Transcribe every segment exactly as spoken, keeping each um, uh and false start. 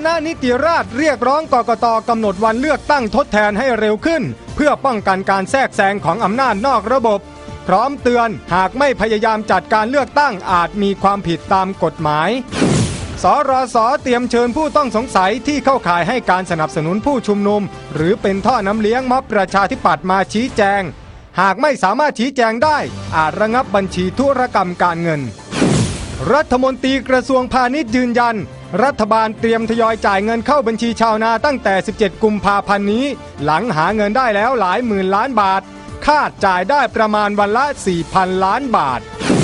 ณนิติราษฎร์เรียกร้องกกต.กำหนดวันเลือกตั้งทดแทนให้เร็วขึ้นเพื่อป้องกันการแทรกแซงของอำนาจนอกระบบพร้อมเตือนหากไม่พยายามจัดการเลือกตั้งอาจมีความผิดตามกฎหมายสรส.เตรียมเชิญผู้ต้องสงสัยที่เข้าข่ายให้การสนับสนุนผู้ชุมนุมหรือเป็นท่อน้ำเลี้ยงม็อบประชาธิปัตย์มาชี้แจงหากไม่สามารถชี้แจงได้อาจระงับบัญชีธุรกรรมการเงินรัฐมนตรีกระทรวงพาณิชย์ยืนยันรัฐบาลเตรียมทยอยจ่ายเงินเข้าบัญชีชาวนาตั้งแต่สิบเจ็ดกุมภาพันธ์นี้หลังหาเงินได้แล้วหลายหมื่นล้านบาทคาดจ่ายได้ประมาณวันละ สี่พัน ล้านบาท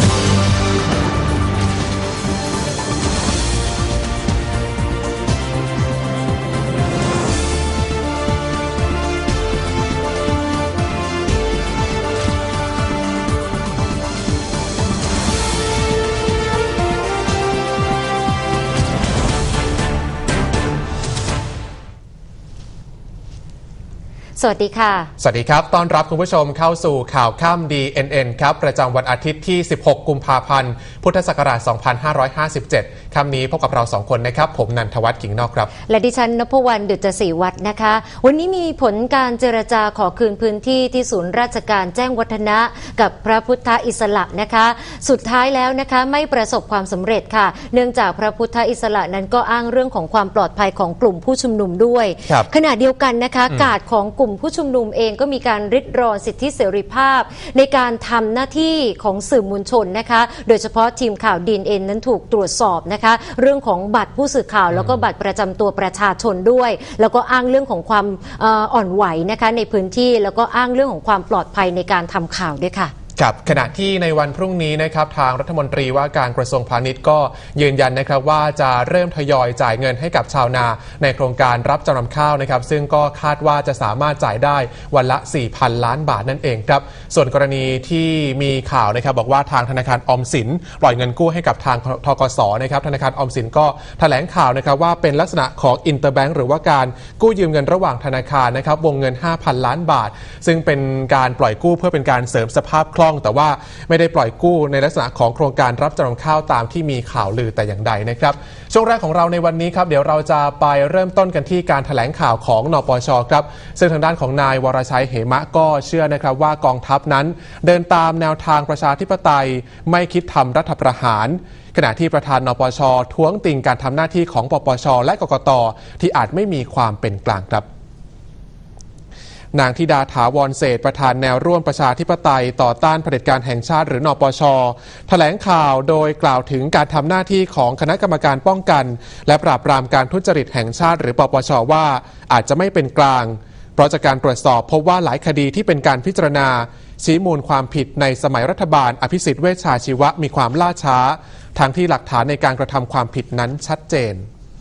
สวัสดีค่ะสวัสดีครับต้อนรับคุณผู้ชมเข้าสู่ข่าวค่ำ ดี เอ็น เอ็น ครับประจำวันอาทิตย์ที่สิบหกกุมภาพันธ์พุทธศักราชสองพันห้าร้อยห้าสิบเจ็ดค่ำนี้พบกับเราสองคนนะครับผมนันทวัฒน์กิ่งนอกครับและดิฉันนภวรรณ ดุจศรีวัฒน์นะคะวันนี้มีผลการเจรจาขอคืนพื้นที่ที่ศูนย์ราชการแจ้งวัฒนะกับพระพุทธอิสระนะคะสุดท้ายแล้วนะคะไม่ประสบความสำเร็จค่ะเนื่องจากพระพุทธอิสระนั้นก็อ้างเรื่องของความปลอดภัยของกลุ่มผู้ชุมนุมด้วยขณะเดียวกันนะคะกาดของกลุ่มผู้ชุมนุมเองก็มีการริดรอนสิทธิเสรีภาพในการทำหน้าที่ของสื่อมวลชนนะคะโดยเฉพาะทีมข่าว ดี เอ็น เอ็น นั้นถูกตรวจสอบนะคะเรื่องของบัตรผู้สื่อข่าวแล้วก็บัตรประจำตัวประชาชนด้วยแล้วก็อ้างเรื่องของความอ่อนไหวนะคะในพื้นที่แล้วก็อ้างเรื่องของความปลอดภัยในการทำข่าวด้วยค่ะกับขณะที่ในวันพรุ่งนี้นะครับทางรัฐมนตรีว่าการกระทรวงพาณิชย์ก็ยืนยันนะครับว่าจะเริ่มทยอยจ่ายเงินให้กับชาวนาในโครงการรับจำนำข้าวนะครับซึ่งก็คาดว่าจะสามารถจ่ายได้วันละ สี่พัน ล้านบาทนั่นเองครับส่วนกรณีที่มีข่าวนะครับบอกว่าทางธนาคารออมสินปล่อยเงินกู้ให้กับทางธกสนะครับธนาคารออมสินก็แถลงข่าวนะครับว่าเป็นลักษณะของอินเตอร์แบงก์หรือว่าการกู้ยืมเงินระหว่างธนาคารนะครับวงเงิน ห้าพัน ล้านบาทซึ่งเป็นการปล่อยกู้เพื่อเป็นการเสริมสภาพคล่องแต่ว่าไม่ได้ปล่อยกู้ในลักษณะของโครงการรับจำนำข้าวตามที่มีข่าวลือแต่อย่างใดนะครับช่วงแรกของเราในวันนี้ครับเดี๋ยวเราจะไปเริ่มต้นกันที่การแถลงข่าวของนปช.ครับซึ่งทางด้านของนายวรชัยเหมะก็เชื่อนะครับว่ากองทัพนั้นเดินตามแนวทางประชาธิปไตยไม่คิดทำรัฐประหารขณะที่ประธานนปช.ท้วงติงการทำหน้าที่ของปปช.และกกต.ที่อาจไม่มีความเป็นกลางครับนางธิดาถาวรเศรษฐ์ประธานแนวร่วมประชาธิปไตยต่อต้านเผด็จการแห่งชาติหรือนปช.แถลงข่าวโดยกล่าวถึงการทำหน้าที่ของคณะกรรมการป้องกันและปราบปรามการทุจริตแห่งชาติหรือปปช.ว่าอาจจะไม่เป็นกลางเพราะจากการตรวจสอบพบว่าหลายคดีที่เป็นการพิจารณาชี้มูลความผิดในสมัยรัฐบาลอภิสิทธิ์เวชชาชีวะมีความล่าช้าทั้งที่หลักฐานในการกระทำความผิดนั้นชัดเจน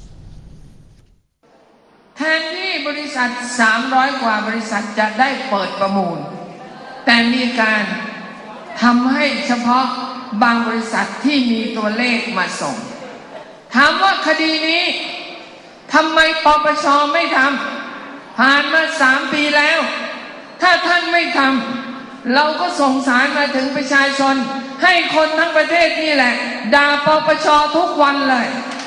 แทนที่บริษัทสามร้อยกว่าบริษัทจะได้เปิดประมูลแต่มีการทำให้เฉพาะบางบริษัทที่มีตัวเลขมาส่งถามว่าคดีนี้ทำไมปปช.ไม่ทำผ่านมาสามปีแล้วถ้าท่านไม่ทำเราก็ส่งสารมาถึงประชาชนให้คนทั้งประเทศนี่แหละด่าปปช.ทุกวันเลย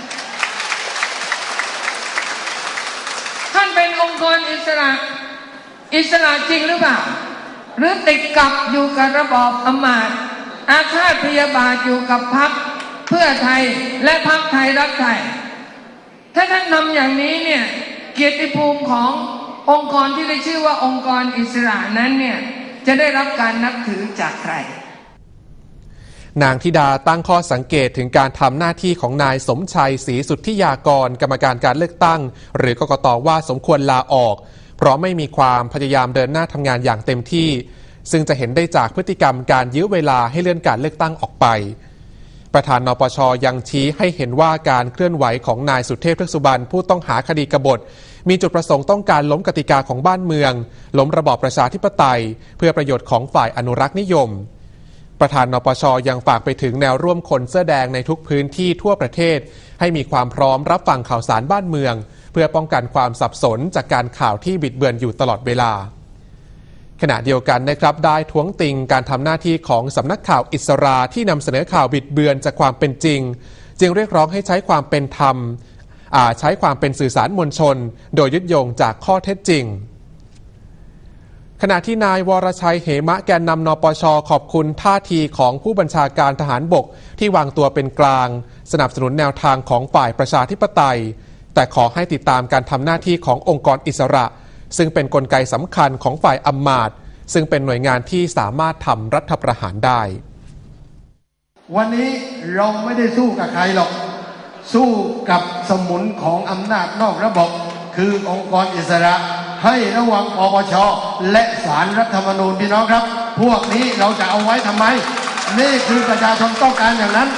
ท่านเป็นองค์กรอิสระอิสระจริงหรือเปล่าหรือติดกับอยู่กับระบอบอำมาตย์อาฆาตพยาบาทอยู่กับพรรคเพื่อไทยและพรรคไทยรักไทยถ้าท่านทำอย่างนี้เนี่ยเกียรติภูมิขององค์กรที่ได้ชื่อว่าองค์กรอิสระนั้นเนี่ยจะได้รับการนับถือจากใครนางธิดาตั้งข้อสังเกตถึงการทำหน้าที่ของนายสมชัยศรีสุทธิยากรกรรมการการเลือกตั้งหรือกกต.ว่าสมควรลาออกเพราะไม่มีความพยายามเดินหน้าทำงานอย่างเต็มที่ซึ่งจะเห็นได้จากพฤติกรรมการยื้อเวลาให้เลื่อนการเลือกตั้งออกไปประธานนปช.ยังชี้ให้เห็นว่าการเคลื่อนไหวของนายสุเทพ เทือกสุบรรณผู้ต้องหาคดีกบฏมีจุดประสงค์ต้องการล้มกติกาของบ้านเมืองล้มระบอบประชาธิปไตยเพื่อประโยชน์ของฝ่ายอนุรักษ์นิยมประธานนปช.ยังฝากไปถึงแนวร่วมคนเสื้อแดงในทุกพื้นที่ทั่วประเทศให้มีความพร้อมรับฟังข่าวสารบ้านเมืองเพื่อป้องกันความสับสนจากการข่าวที่บิดเบือนอยู่ตลอดเวลาขณะเดียวกันนะครับได้ท้วงติงการทำหน้าที่ของสำนักข่าวอิสราที่นำเสนอข่าวบิดเบือนจากความเป็นจริงจึงเรียกร้องให้ใช้ความเป็นธรรมอาจใช้ความเป็นสื่อสารมวลชนโดยยึดโยงจากข้อเท็จจริงขณะที่นายวรชัยเหมะแกนนำนปช.ขอบคุณท่าทีของผู้บัญชาการทหารบกที่วางตัวเป็นกลางสนับสนุนแนวทางของฝ่ายประชาธิปไตยแต่ขอให้ติดตามการทำหน้าที่ขององค์กรอิสระซึ่งเป็นกลไกสำคัญของฝ่ายอำมาตย์ซึ่งเป็นหน่วยงานที่สามารถทำรัฐประหารได้วันนี้เราไม่ได้สู้กับใครหรอกสู้กับสมุนของอำนาจนอกระบบคือองค์กรอิสระให้ระวังปปช.และศาลรัฐธรรมนูญพี่น้องครับพวกนี้เราจะเอาไว้ทำไมนี่คือประชาชนต้องการอย่างนั้น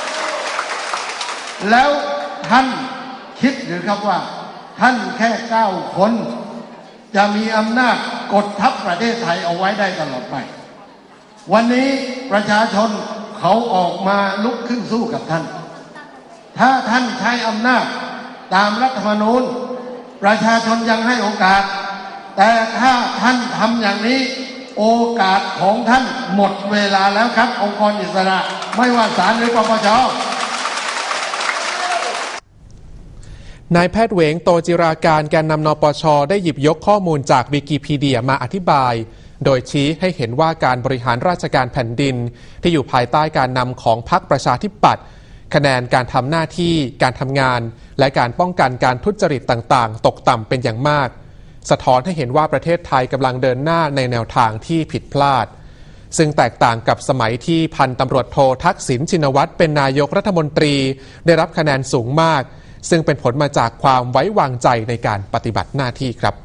แล้วท่านคิดหรือครับว่าท่านแค่เก้าคนจะมีอำนาจกดทับประเทศไทยเอาไว้ได้ตลอดไปวันนี้ประชาชนเขาออกมาลุกขึ้นสู้กับท่านถ้าท่านใช้อำนาจตามรัฐธรรมนูญประชาชนยังให้โอกาสแต่ถ้าท่านทำอย่างนี้โอกาสของท่านหมดเวลาแล้วครับองค์กรอิสระไม่ว่าศาลหรือปปช. นายแพทย์เหวงโตจิราการแกนนำนปช.ได้หยิบยกข้อมูลจากวิกิพีเดียมาอธิบายโดยชี้ให้เห็นว่าการบริหารราชการแผ่นดินที่อยู่ภายใต้การนำของพรรคประชาธิปัตย์คะแนนการทำหน้าที่การทำงานและการป้องกันการทุจริตต่างๆตกต่ำเป็นอย่างมากสะท้อนให้เห็นว่าประเทศไทยกำลังเดินหน้าในแนวทางที่ผิดพลาดซึ่งแตกต่างกับสมัยที่พันตำรวจโททักษิณชินวัตรเป็นนายกรัฐมนตรีได้รับคะแนนสูงมากซึ่งเป็นผลมาจากความไว้วางใจในการปฏิบัติหน้าที่ครับ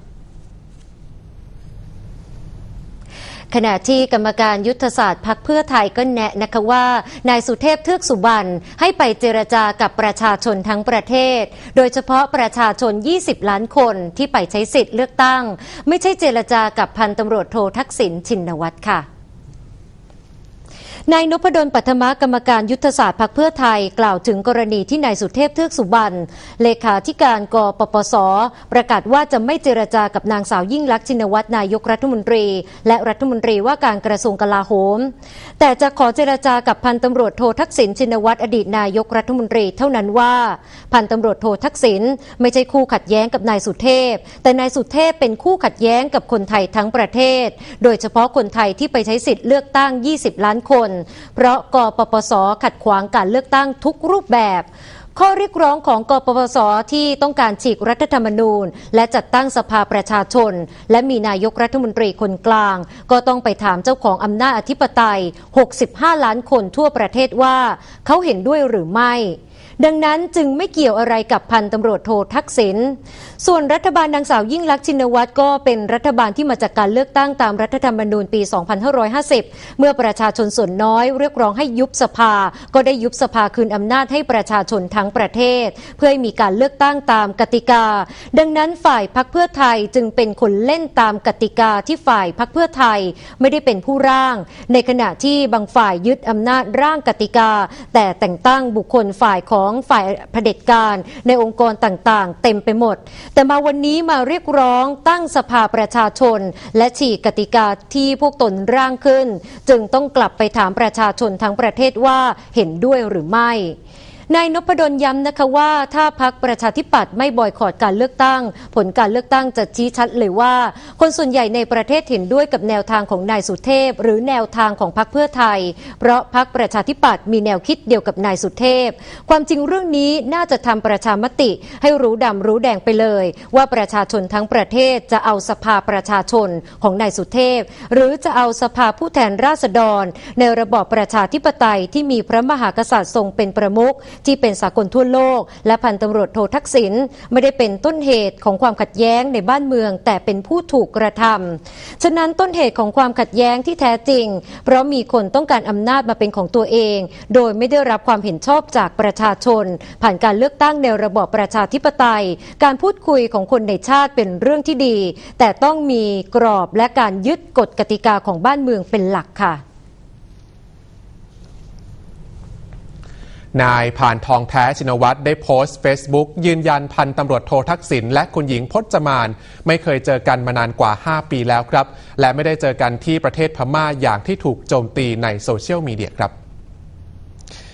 ขณะที่กรรมการยุทธศาสตร์พรรคเพื่อไทยก็แนะนะคะว่านายสุเทพเทือกสุบรรณให้ไปเจรจากับประชาชนทั้งประเทศโดยเฉพาะประชาชนยี่สิบล้านคนที่ไปใช้สิทธิ์เลือกตั้งไม่ใช่เจรจากับพันตำรวจโททักษิณชินวัตรค่ะนายนพดลปัทมกรรมการยุทธศาสตร์พรรคเพื่อไทยกล่าวถึงกรณีที่นายสุเทพเทือกสุบรรณเลขาธิการกปปส.ประกาศว่าจะไม่เจรจากับนางสาวยิ่งลักษณ์ชินวัตรนายกรัฐมนตรีและรัฐมนตรีว่าการกระทรวงกลาโหมแต่จะขอเจรจากับพันตำรวจโททักษิณชินวัตรอดีตนายกรัฐมนตรีเท่านั้นว่าพันตำรวจโททักษิณไม่ใช่คู่ขัดแย้งกับนายสุเทพแต่นายสุเทพเป็นคู่ขัดแย้งกับคนไทยทั้งประเทศโดยเฉพาะคนไทยที่ไปใช้สิทธิ์เลือกตั้งยี่สิบล้านคนเพราะกปปส.ขัดขวางการเลือกตั้งทุกรูปแบบข้อเรียกร้องของกปปส.ที่ต้องการฉีกรัฐธรรมนูญและจัดตั้งสภาประชาชนและมีนายกรัฐมนตรีคนกลางก็ต้องไปถามเจ้าของอำนาจอธิปไตยหกสิบห้าล้านคนทั่วประเทศว่าเขาเห็นด้วยหรือไม่ดังนั้นจึงไม่เกี่ยวอะไรกับพันตำรวจโททักษิณส่วนรัฐบาลนางสาวยิ่งลักษณ์ชินวัตรก็เป็นรัฐบาลที่มาจากการเลือกตั้งตามรัฐธรรมนูญปีสองพันห้าร้อยห้าสิบเมื่อประชาชนส่วนน้อยเรียกร้องให้ยุบสภาก็ได้ยุบสภาคืนอำนาจให้ประชาชนทั้งประเทศเพื่อให้มีการเลือกตั้งตามกติกาดังนั้นฝ่ายพรรคเพื่อไทยจึงเป็นคนเล่นตามกติกาที่ฝ่ายพรรคเพื่อไทยไม่ได้เป็นผู้ร่างในขณะที่บางฝ่ายยึดอำนาจร่างกติกาแต่แต่งตั้งบุคคลฝ่ายของฝ่ายเผด็จการในองค์กรต่างๆเต็มไปหมดแต่มาวันนี้มาเรียกร้องตั้งสภาประชาชนและฉีกกติกาที่พวกตนร่างขึ้นจึงต้องกลับไปถามประชาชนทั้งประเทศว่าเห็นด้วยหรือไม่นายนพดลย้ำนะคะว่าถ้าพรรคประชาธิปัตย์ไม่บอยคอตการเลือกตั้งผลการเลือกตั้งจะชี้ชัดเลยว่าคนส่วนใหญ่ในประเทศเห็นด้วยกับแนวทางของนายสุเทพหรือแนวทางของพรรคเพื่อไทยเพราะพรรคประชาธิปัตย์มีแนวคิดเดียวกับนายสุเทพความจริงเรื่องนี้น่าจะทำประชามติให้รู้ดำรู้แดงไปเลยว่าประชาชนทั้งประเทศจะเอาสภาประชาชนของนายสุเทพหรือจะเอาสภาผู้แทนราษฎรในระบอบประชาธิปไตยที่มีพระมหากษัตริย์ทรงเป็นประมุขที่เป็นสากลทั่วโลกและพันตำรวจโททักษิณไม่ได้เป็นต้นเหตุของความขัดแย้งในบ้านเมืองแต่เป็นผู้ถูกกระทำฉะนั้นต้นเหตุของความขัดแย้งที่แท้จริงเพราะมีคนต้องการอำนาจมาเป็นของตัวเองโดยไม่ได้รับความเห็นชอบจากประชาชนผ่านการเลือกตั้งในระบอบประชาธิปไตยการพูดคุยของคนในชาติเป็นเรื่องที่ดีแต่ต้องมีกรอบและการยึดกฎกติกาของบ้านเมืองเป็นหลักค่ะนายผ่านทองแท้ชินวัตรได้โพสต์ เฟซบุ๊ก ยืนยันพันตำรวจโททักษิณและคุณหญิงพจมานไม่เคยเจอกันมานานกว่าห้าปีแล้วครับและไม่ได้เจอกันที่ประเทศพม่าอย่างที่ถูกโจมตีในโซเชียลมีเดียครับ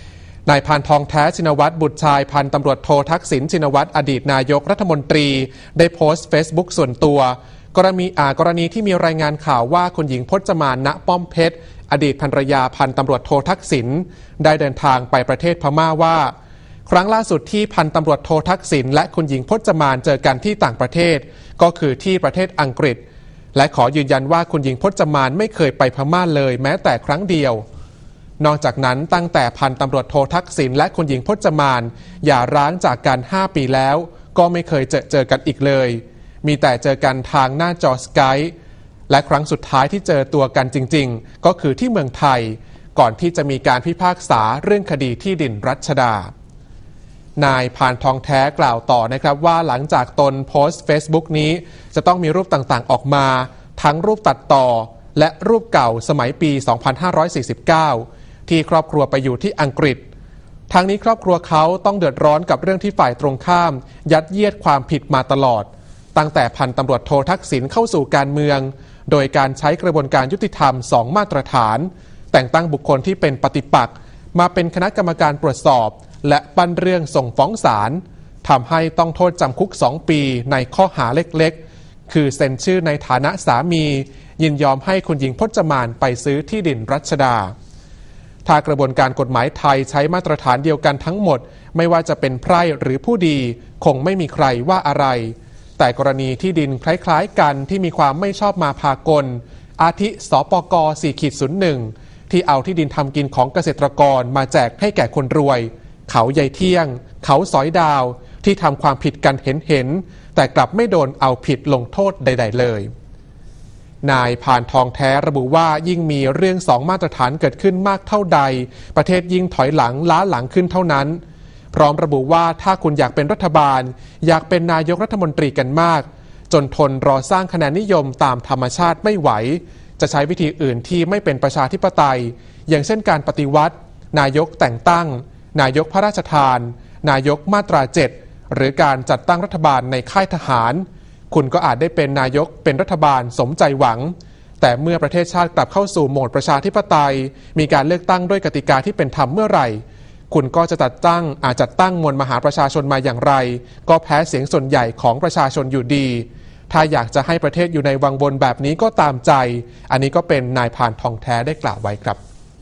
นายพานทองแท้ชินวัตรบุตรชายพันตำรวจโททักษิณชินวัตรอดีตนายกรัฐมนตรีได้โพสต์เฟซบุ๊กส่วนตัวกรณีอ่ากรณีที่มีรายงานข่าวว่าคุณหญิงพจมาน ณ ป้อมเพชรอดีตภรรยาพันตำรวจโททักษิณได้เดินทางไปประเทศพม่าว่าครั้งล่าสุดที่พันตำรวจโททักษิณและคุณหญิงพจมานเจอกันที่ต่างประเทศก็คือที่ประเทศอังกฤษและขอยืนยันว่าคุณหญิงพจมานไม่เคยไปพม่าเลยแม้แต่ครั้งเดียวนอกจากนั้นตั้งแต่พันตำรวจโททักษิณและคุณหญิงพจมานหย่าร้างจากกันห้าปีแล้วก็ไม่เคยเจอเจอกันอีกเลยมีแต่เจอกันทางหน้าจอสกายและครั้งสุดท้ายที่เจอตัวกันจริงๆก็คือที่เมืองไทยก่อนที่จะมีการพิพากษาเรื่องคดีที่ดินรัชดานายพานทองแท้กล่าวต่อนะครับว่าหลังจากตนโพสต์ Facebook นี้จะต้องมีรูปต่างๆออกมาทั้งรูปตัดต่อและรูปเก่าสมัยปี สองพันห้าร้อยสี่สิบเก้า ที่ครอบครัวไปอยู่ที่อังกฤษทางนี้ครอบครัวเขาต้องเดือดร้อนกับเรื่องที่ฝ่ายตรงข้ามยัดเยียดความผิดมาตลอดตั้งแต่พันตำรวจโททักษิณเข้าสู่การเมืองโดยการใช้กระบวนการยุติธรรมสองมาตรฐานแต่งตั้งบุคคลที่เป็นปฏิปักษ์มาเป็นคณะกรรมการตรวจสอบและปั้นเรื่องส่งฟ้องศาลทำให้ต้องโทษจำคุกสองปีในข้อหาเล็กๆคือเซ็นชื่อในฐานะสามียินยอมให้คุณหญิงพจมานไปซื้อที่ดินรัชดาถ้ากระบวนการกฎหมายไทยใช้มาตรฐานเดียวกันทั้งหมดไม่ว่าจะเป็นไพร่หรือผู้ดีคงไม่มีใครว่าอะไรแต่กรณีที่ดินคล้ายๆกันที่มีความไม่ชอบมาพากลอาทิสปก สี่ศูนย์หนึ่ง ที่เอาที่ดินทำกินของเกษตรกรมาแจกให้แก่คนรวยเขาใหญ่เที่ยงเขาสอยดาวที่ทำความผิดกันเห็นๆแต่กลับไม่โดนเอาผิดลงโทษใดๆเลยนายพานทองแท้ระบุว่ายิ่งมีเรื่องสองมาตรฐานเกิดขึ้นมากเท่าใดประเทศยิ่งถอยหลังล้าหลังขึ้นเท่านั้นพร้อมระบุว่าถ้าคุณอยากเป็นรัฐบาลอยากเป็นนายกรัฐมนตรีกันมากจนทนรอสร้างคะแนนนิยมตามธรรมชาติไม่ไหวจะใช้วิธีอื่นที่ไม่เป็นประชาธิปไตยอย่างเช่นการปฏิวัตินายกแต่งตั้งนายกพระราชทานนายกมาตราเจ็ดหรือการจัดตั้งรัฐบาลในค่ายทหารคุณก็อาจได้เป็นนายกเป็นรัฐบาลสมใจหวังแต่เมื่อประเทศชาติกลับเข้าสู่โหมดประชาธิปไตยมีการเลือกตั้งด้วยกติกาที่เป็นธรรมเมื่อไหร่คุณก็จะจัดตั้งอาจจัดตั้งมวลมหาประชาชนมาอย่างไรก็แพ้เสียงส่วนใหญ่ของประชาชนอยู่ดีถ้าอยากจะให้ประเทศอยู่ในวังวนแบบนี้ก็ตามใจอันนี้ก็เป็นนายพานทองแท้ได้กล่าวไว้ครับ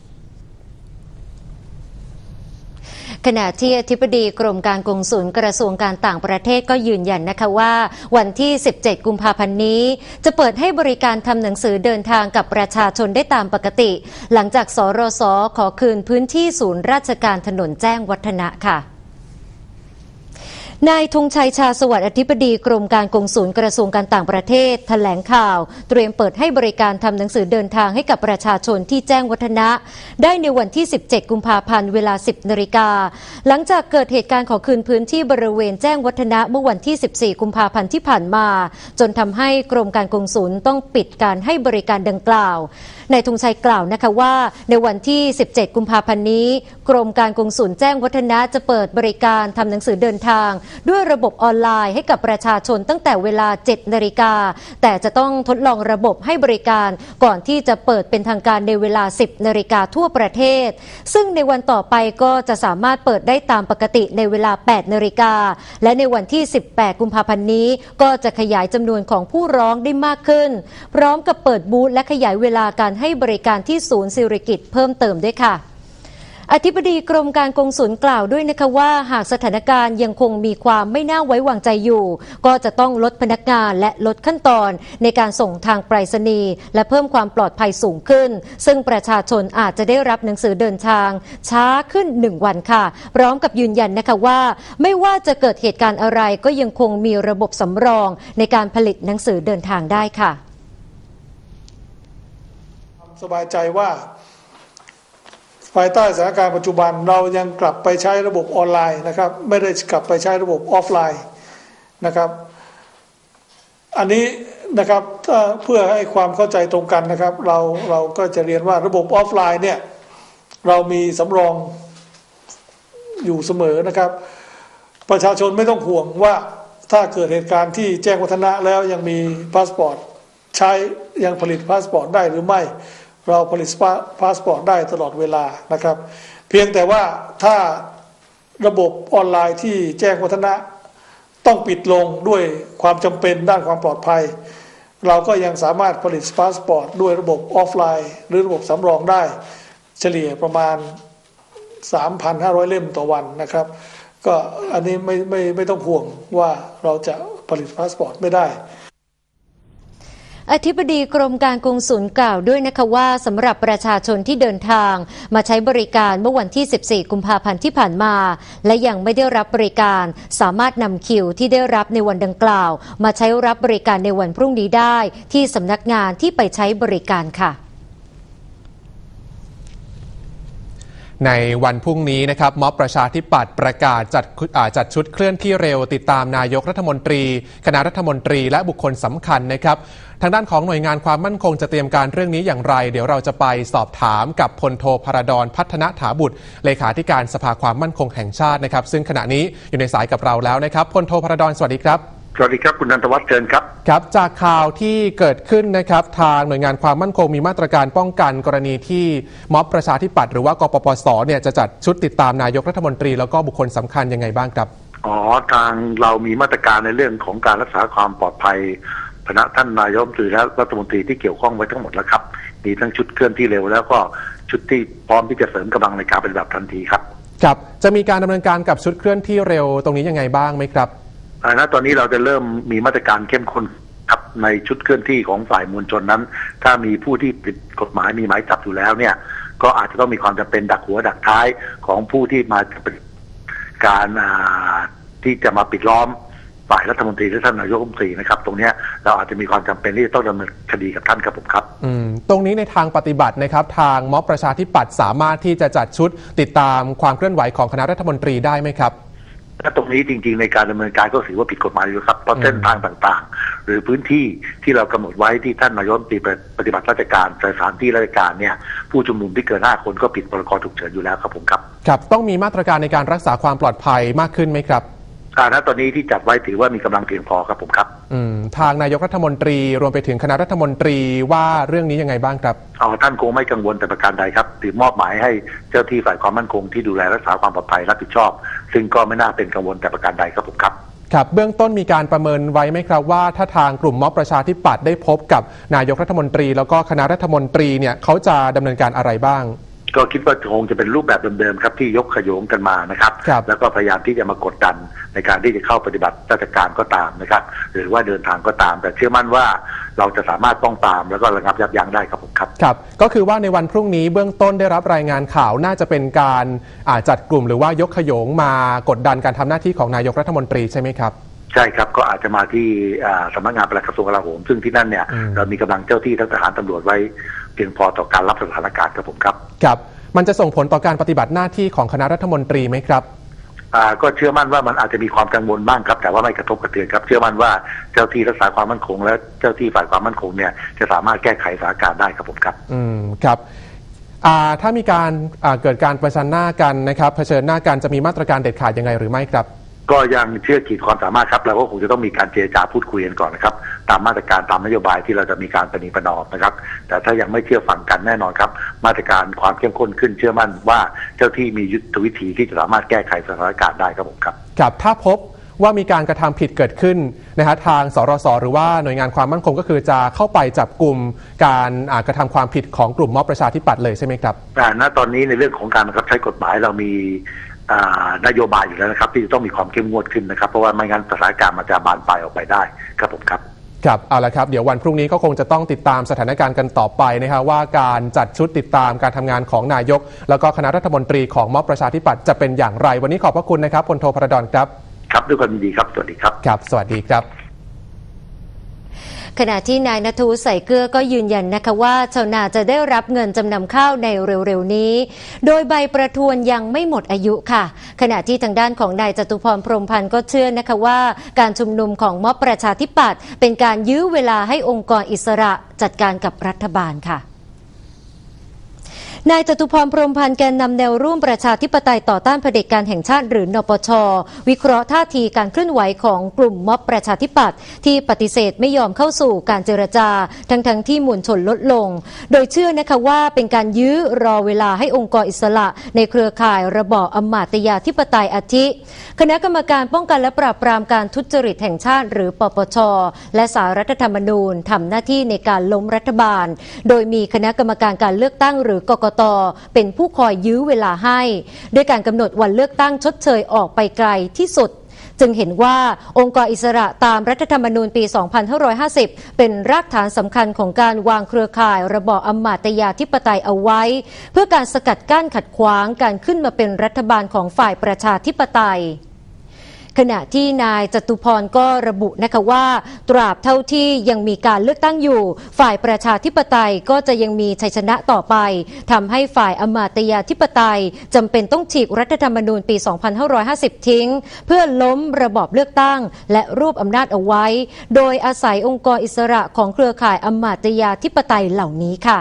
ขณะที่อธิบดีกรมการกงสุลกระทรวงการต่างประเทศก็ยืนยันนะคะว่าวันที่สิบเจ็ดกุมภาพันธ์นี้จะเปิดให้บริการทำหนังสือเดินทางกับประชาชนได้ตามปกติหลังจากสรส.ขอคืนพื้นที่ศูนย์ราชการถนนแจ้งวัฒนะค่ะนายธงชัยชาสวัสดิ์อธิบดีกรมการกงสุลกระทรวงการต่างประเทศแถลงข่าวเตรียมเปิดให้บริการทำหนังสือเดินทางให้กับประชาชนที่แจ้งวัฒนะได้ในวันที่สิบเจ็ดกุมภาพันธ์เวลา สิบนาฬิกาหลังจากเกิดเหตุการณ์ขอคืนพื้นที่บริเวณแจ้งวัฒนะเมื่อวันที่สิบสี่กุมภาพันธ์ที่ผ่านมาจนทำให้กรมการกงสุลต้องปิดการให้บริการดังกล่าวนายธงชัยกล่าวนะคะว่าในวันที่สิบเจ็ดกุมภาพันธ์นี้กรมการกงสุลแจ้งวัฒนะจะเปิดบริการทำหนังสือเดินทางด้วยระบบออนไลน์ให้กับประชาชนตั้งแต่เวลา เจ็ดนาฬิกาแต่จะต้องทดลองระบบให้บริการก่อนที่จะเปิดเป็นทางการในเวลา สิบนาฬิกาทั่วประเทศซึ่งในวันต่อไปก็จะสามารถเปิดได้ตามปกติในเวลา แปดนาฬิกาและในวันที่สิบแปดกุมภาพันธ์นี้ก็จะขยายจำนวนของผู้ร้องได้มากขึ้นพร้อมกับเปิดบูธและขยายเวลาการให้บริการที่ศูนย์สิริกิติ์เพิ่มเติมด้วยค่ะอธิบดีกรมการกงสุลกล่าวด้วยนะคะว่าหากสถานการณ์ยังคงมีความไม่น่าไว้วางใจอยู่ก็จะต้องลดพนักงานและลดขั้นตอนในการส่งทางไปรษณีย์และเพิ่มความปลอดภัยสูงขึ้นซึ่งประชาชนอาจจะได้รับหนังสือเดินทางช้าขึ้นหนึ่งวันค่ะพร้อมกับยืนยันนะคะว่าไม่ว่าจะเกิดเหตุการณ์อะไรก็ยังคงมีระบบสำรองในการผลิตหนังสือเดินทางได้ค่ะสบายใจว่าภายใต้สถานการณ์ปัจจุบันเรายังกลับไปใช้ระบบออนไลน์นะครับไม่ได้กลับไปใช้ระบบออฟไลน์นะครับอันนี้นะครับเพื่อให้ความเข้าใจตรงกันนะครับเราเราก็จะเรียนว่าระบบออฟไลน์เนี่ยเรามีสำรองอยู่เสมอนะครับประชาชนไม่ต้องห่วงว่าถ้าเกิดเหตุการณ์ที่แจ้งวัฒนะแล้วยังมีพาสปอร์ตใช้ยังผลิตพาสปอร์ตได้หรือไม่เราผลิตพาสปอร์ตได้ตลอดเวลานะครับเพียงแต่ว่าถ้าระบบออนไลน์ที่แจ้งวัฒนะต้องปิดลงด้วยความจำเป็นด้านความปลอดภัยเราก็ยังสามารถผลิตพาสปอร์ตด้วยระบบออฟไลน์หรือระบบสำรองได้เฉลี่ยประมาณ สามพันห้าร้อย เล่มต่อวันนะครับก็อันนี้ไม่ไม่ไม่ต้องห่วงว่าเราจะผลิตพาสปอร์ตไม่ได้อธิบดีกรมการกงสุลกล่าวด้วยนะคะว่าสำหรับประชาชนที่เดินทางมาใช้บริการเมื่อวันที่สิบสี่กุมภาพันธ์ที่ผ่านมาและยังไม่ได้รับบริการสามารถนำคิวที่ได้รับในวันดังกล่าวมาใช้รับบริการในวันพรุ่งนี้ได้ที่สำนักงานที่ไปใช้บริการค่ะในวันพรุ่งนี้นะครับม็อบประชาธิปัตย์ประกาศจัดจัดชุดเคลื่อนที่เร็วติดตามนายกรัฐมนตรีคณะรัฐมนตรีและบุคคลสำคัญนะครับทางด้านของหน่วยงานความมั่นคงจะเตรียมการเรื่องนี้อย่างไรเดี๋ยวเราจะไปสอบถามกับพลโทพรดรพัฒนถาบุตรเลขาธิการสภาความมั่นคงแห่งชาตินะครับซึ่งขณะนี้อยู่ในสายกับเราแล้วนะครับพลโทพรดรสวัสดีครับสวัสดีครับคุณนันทวัฒน์เชิญครับครับจากข่าวที่เกิดขึ้นนะครับทางหน่วยงานความมั่นคงมีมาตรการป้องกันกรณีที่ม็อบประชาธิปัตย์หรือว่ากปปสเนี่ยจะจัดชุดติดตามนายกรัฐมนตรีแล้วก็บุคคลสำคัญยังไงบ้างครับอ๋อทางเรามีมาตรการในเรื่องของการรักษาความปลอดภัยคณะท่านนายกหรือและรัฐมนตรีที่เกี่ยวข้องไว้ทั้งหมดแล้วครับมีทั้งชุดเคลื่อนที่เร็วแล้วก็ชุดที่พร้อมที่จะเสริมกำลังในการปฏิบัติทันทีครับครับจะมีการดำเนินการกับชุดเคลื่อนที่เร็วตรงนี้ยังไงบ้างไหมครับณตอนนี้เราจะเริ่มมีมาตรการเข้มข้นครับในชุดเคลื่อนที่ของฝ่ายมวลชนนั้นถ้ามีผู้ที่ผิดกฎหมายมีหมายจับอยู่แล้วเนี่ยก็อาจจะต้องมีความจำเป็นดักหัวดักท้ายของผู้ที่มาเป็นการที่จะมาปิดล้อมฝ่ายรัฐมนตรีและท่านนายกรัฐมนตรีนะครับตรงนี้เราอาจจะมีความจำเป็นที่จะต้องดำเนินคดีกับท่านครับผมครับอืมตรงนี้ในทางปฏิบัตินะครับทางม็อบประชาธิปัตย์สามารถที่จะจัดชุดติดตามความเคลื่อนไหวของคณะรัฐมนตรีได้ไหมครับถ้าตรงนี้จริงๆในการดำเนินการก็ถือว่าผิดกฎหมายอยู่ครับเพราะเส้นทางต่างๆหรือพื้นที่ที่เรากำหนดไว้ที่ท่านนายกรัฐมนตรีปฏิบัติราชการสถานที่ราชการเนี่ยผู้ชุมนุมที่เกินห้าคนก็ผิดพรกฉุกเฉินอยู่แล้วครับผมครับครับต้องมีมาตรการในการรักษาความปลอดภัยมากขึ้นไหมครับอ่าณตอนนี้ที่จัดไว้ถือว่ามีกำลังเพียงพอครับผมครับอืมทางนายกรัฐมนตรีรวมไปถึงคณะรัฐมนตรีว่าเรื่องนี้ยังไงบ้างครับอ๋อท่านคงไม่กังวลแต่ประการใดครับถือมอบหมายให้เจ้าที่ฝ่ายความมั่นคงที่ดูแลรักษาความปลอดภัยรับผิดชอบซึ่งก็ไม่น่าเป็นกังวลแต่ประการใดครับผมครับครับเบื้องต้นมีการประเมินไว้ไหมครับว่าถ้าทางกลุ่มม็อบประชาธิปัตย์ได้พบกับนายกรัฐมนตรีแล้วก็คณะรัฐมนตรีเนี่ยเขาจะดำเนินการอะไรบ้างก็คิดว่าคงจะเป็นรูปแบบเดิมๆครับที่ยกขโยงกันมานะครับแล้วก็พยายามที่จะมากดดันในการที่จะเข้าปฏิบัติราชการก็ตามนะครับหรือว่าเดินทางก็ตามแต่เชื่อมั่นว่าเราจะสามารถป้องปรามแล้วก็ระงับยับยั้งได้ครับผมครับครับก็คือว่าในวันพรุ่งนี้เบื้องต้นได้รับรายงานข่าวน่าจะเป็นการจัดกลุ่มหรือว่ายกขโยงมากดดันการทำหน้าที่ของนายกรัฐมนตรีใช่ไหมครับใช่ครับก็อาจจะมาที่สำนักงานปลัดกระทรวงกลาโหมซึ่งที่นั่นเนี่ยเรามีกำลังเจ้าที่ทั้งทหารตำรวจไว้เพียงพอต่อการรับสถานการณ์ครับผมครับครับมันจะส่งผลต่อการปฏิบัติหน้าที่ของคณะรัฐมนตรีไหมครับอ่าก็เชื่อมั่นว่ามันอาจจะมีความกังวลบ้างครับแต่ว่าไม่กระทบกระเทือนครับเชื่อมั่นว่าเจ้าที่รักษาความมั่นคงและเจ้าที่ฝ่ายความมั่นคงเนี่ยจะสามารถแก้ไขสถานการณ์ได้ครับผมครับอืมครับอ่าถ้ามีการอ่าเกิดการประชันหน้ากันนะครับเผชิญหน้ากันจะมีมาตรการเด็ดขาดยังไงหรือไม่ครับก็ยังเชื่อขีดความสามารถครับเราก็คงจะต้องมีการเจรจาพูดคุยกันก่อนนะครับตามมาตรการตามนโยบายที่เราจะมีการประนีประนอมนะครับแต่ถ้ายังไม่เชื่อฟังกันแน่นอนครับมาตรการความเข้มข้นขึ้นเชื่อมั่นว่าเจ้าที่มียุทธวิธีที่จะสามารถแก้ไขสถานการณ์ได้ครับผมครับครับถ้าพบว่ามีการกระทำผิดเกิดขึ้นนะฮะทางสรสหรือว่าหน่วยงานความมั่นคงก็คือจะเข้าไปจับกลุ่มการกระทำความผิดของกลุ่มม็อบประชาธิปัตย์เลยใช่ไหมครับอ่าณตอนนี้ในเรื่องของการบังคับใช้กฎหมายเรามีนโยบายอยู่แล้วนะครับที่จะต้องมีความเข้มงวดขึ้นนะครับเพราะว่าไม่งั้นสถานการณ์มันจะบานปลายออกไปได้ครับผมครับครับเอาละครับเดี๋ยววันพรุ่งนี้ก็คงจะต้องติดตามสถานการณ์กันต่อไปนะครับว่าการจัดชุดติดตามการทำงานของนายกแล้วก็คณะรัฐมนตรีของม็อบประชาธิปัตย์จะเป็นอย่างไรวันนี้ขอบพระคุณนะครับพลโทพรดรครับครับด้วยความยินดีครับสวัสดีครับครับสวัสดีครับขณะที่นายณัฐวุฒิใส่เกลือก็ยืนยันนะคะว่าชาวนาจะได้รับเงินจำนำข้าวในเร็วๆนี้โดยใบประทวนยังไม่หมดอายุค่ะขณะที่ทางด้านของนายจตุพรพรหมพันธ์ก็เชื่อนะคะว่าการชุมนุมของม็อบประชาธิปัตย์เป็นการยื้อเวลาให้องค์กรอิสระจัดการกับรัฐบาลค่ะนายจตุพร พรหมพันธ์แกนนำแนวร่วมประชาธิปไตยต่อต้านเผด็จการแห่งชาติหรือนปช.วิเคราะห์ท่าทีการเคลื่อนไหวของกลุ่มม็อบประชาธิปัตย์ที่ปฏิเสธไม่ยอมเข้าสู่การเจรจาทั้งๆ ท, ที่มวลชนลดลงโดยเชื่อนะคะว่าเป็นการยื้อรอเวลาให้องค์กรอิสระในเครือข่ายระบอบอำมาตยาธิปไตยอาทิคณะกรรมการป้องกันและปราบปรามการทุจริตแห่งชาติหรือปปช.และศาลรัฐธรรมนูญทำหน้าที่ในการล้มรัฐบาลโดยมีคณะกรรมการการเลือกตั้งหรือกกต.เป็นผู้คอยยื้อเวลาให้ด้วยการกำหนดวันเลือกตั้งชดเชยออกไปไกลที่สุดจึงเห็นว่าองค์กรอิสระตามรัฐธรรมนูญปี สองพันห้าร้อยห้าสิบ เป็นรากฐานสำคัญของการวางเครือข่ายระบอบอำมาตยาธิปไตยเอาไว้เพื่อการสกัดกั้นขัดขวางการขึ้นมาเป็นรัฐบาลของฝ่ายประชาธิปไตยขณะที่นายจตุพรก็ระบุนะคะว่าตราบเท่าที่ยังมีการเลือกตั้งอยู่ฝ่ายประชาธิปไตยก็จะยังมีชัยชนะต่อไปทำให้ฝ่ายอำมาตยาธิปไตยจำเป็นต้องฉีกรัฐธรรมนูญปี สองพันห้าร้อยห้าสิบ ทิ้งเพื่อล้มระบอบเลือกตั้งและรวบอำนาจเอาไว้โดยอาศัยองค์กรอิสระของเครือข่ายอำมาตยาธิปไตยเหล่านี้ค่ะ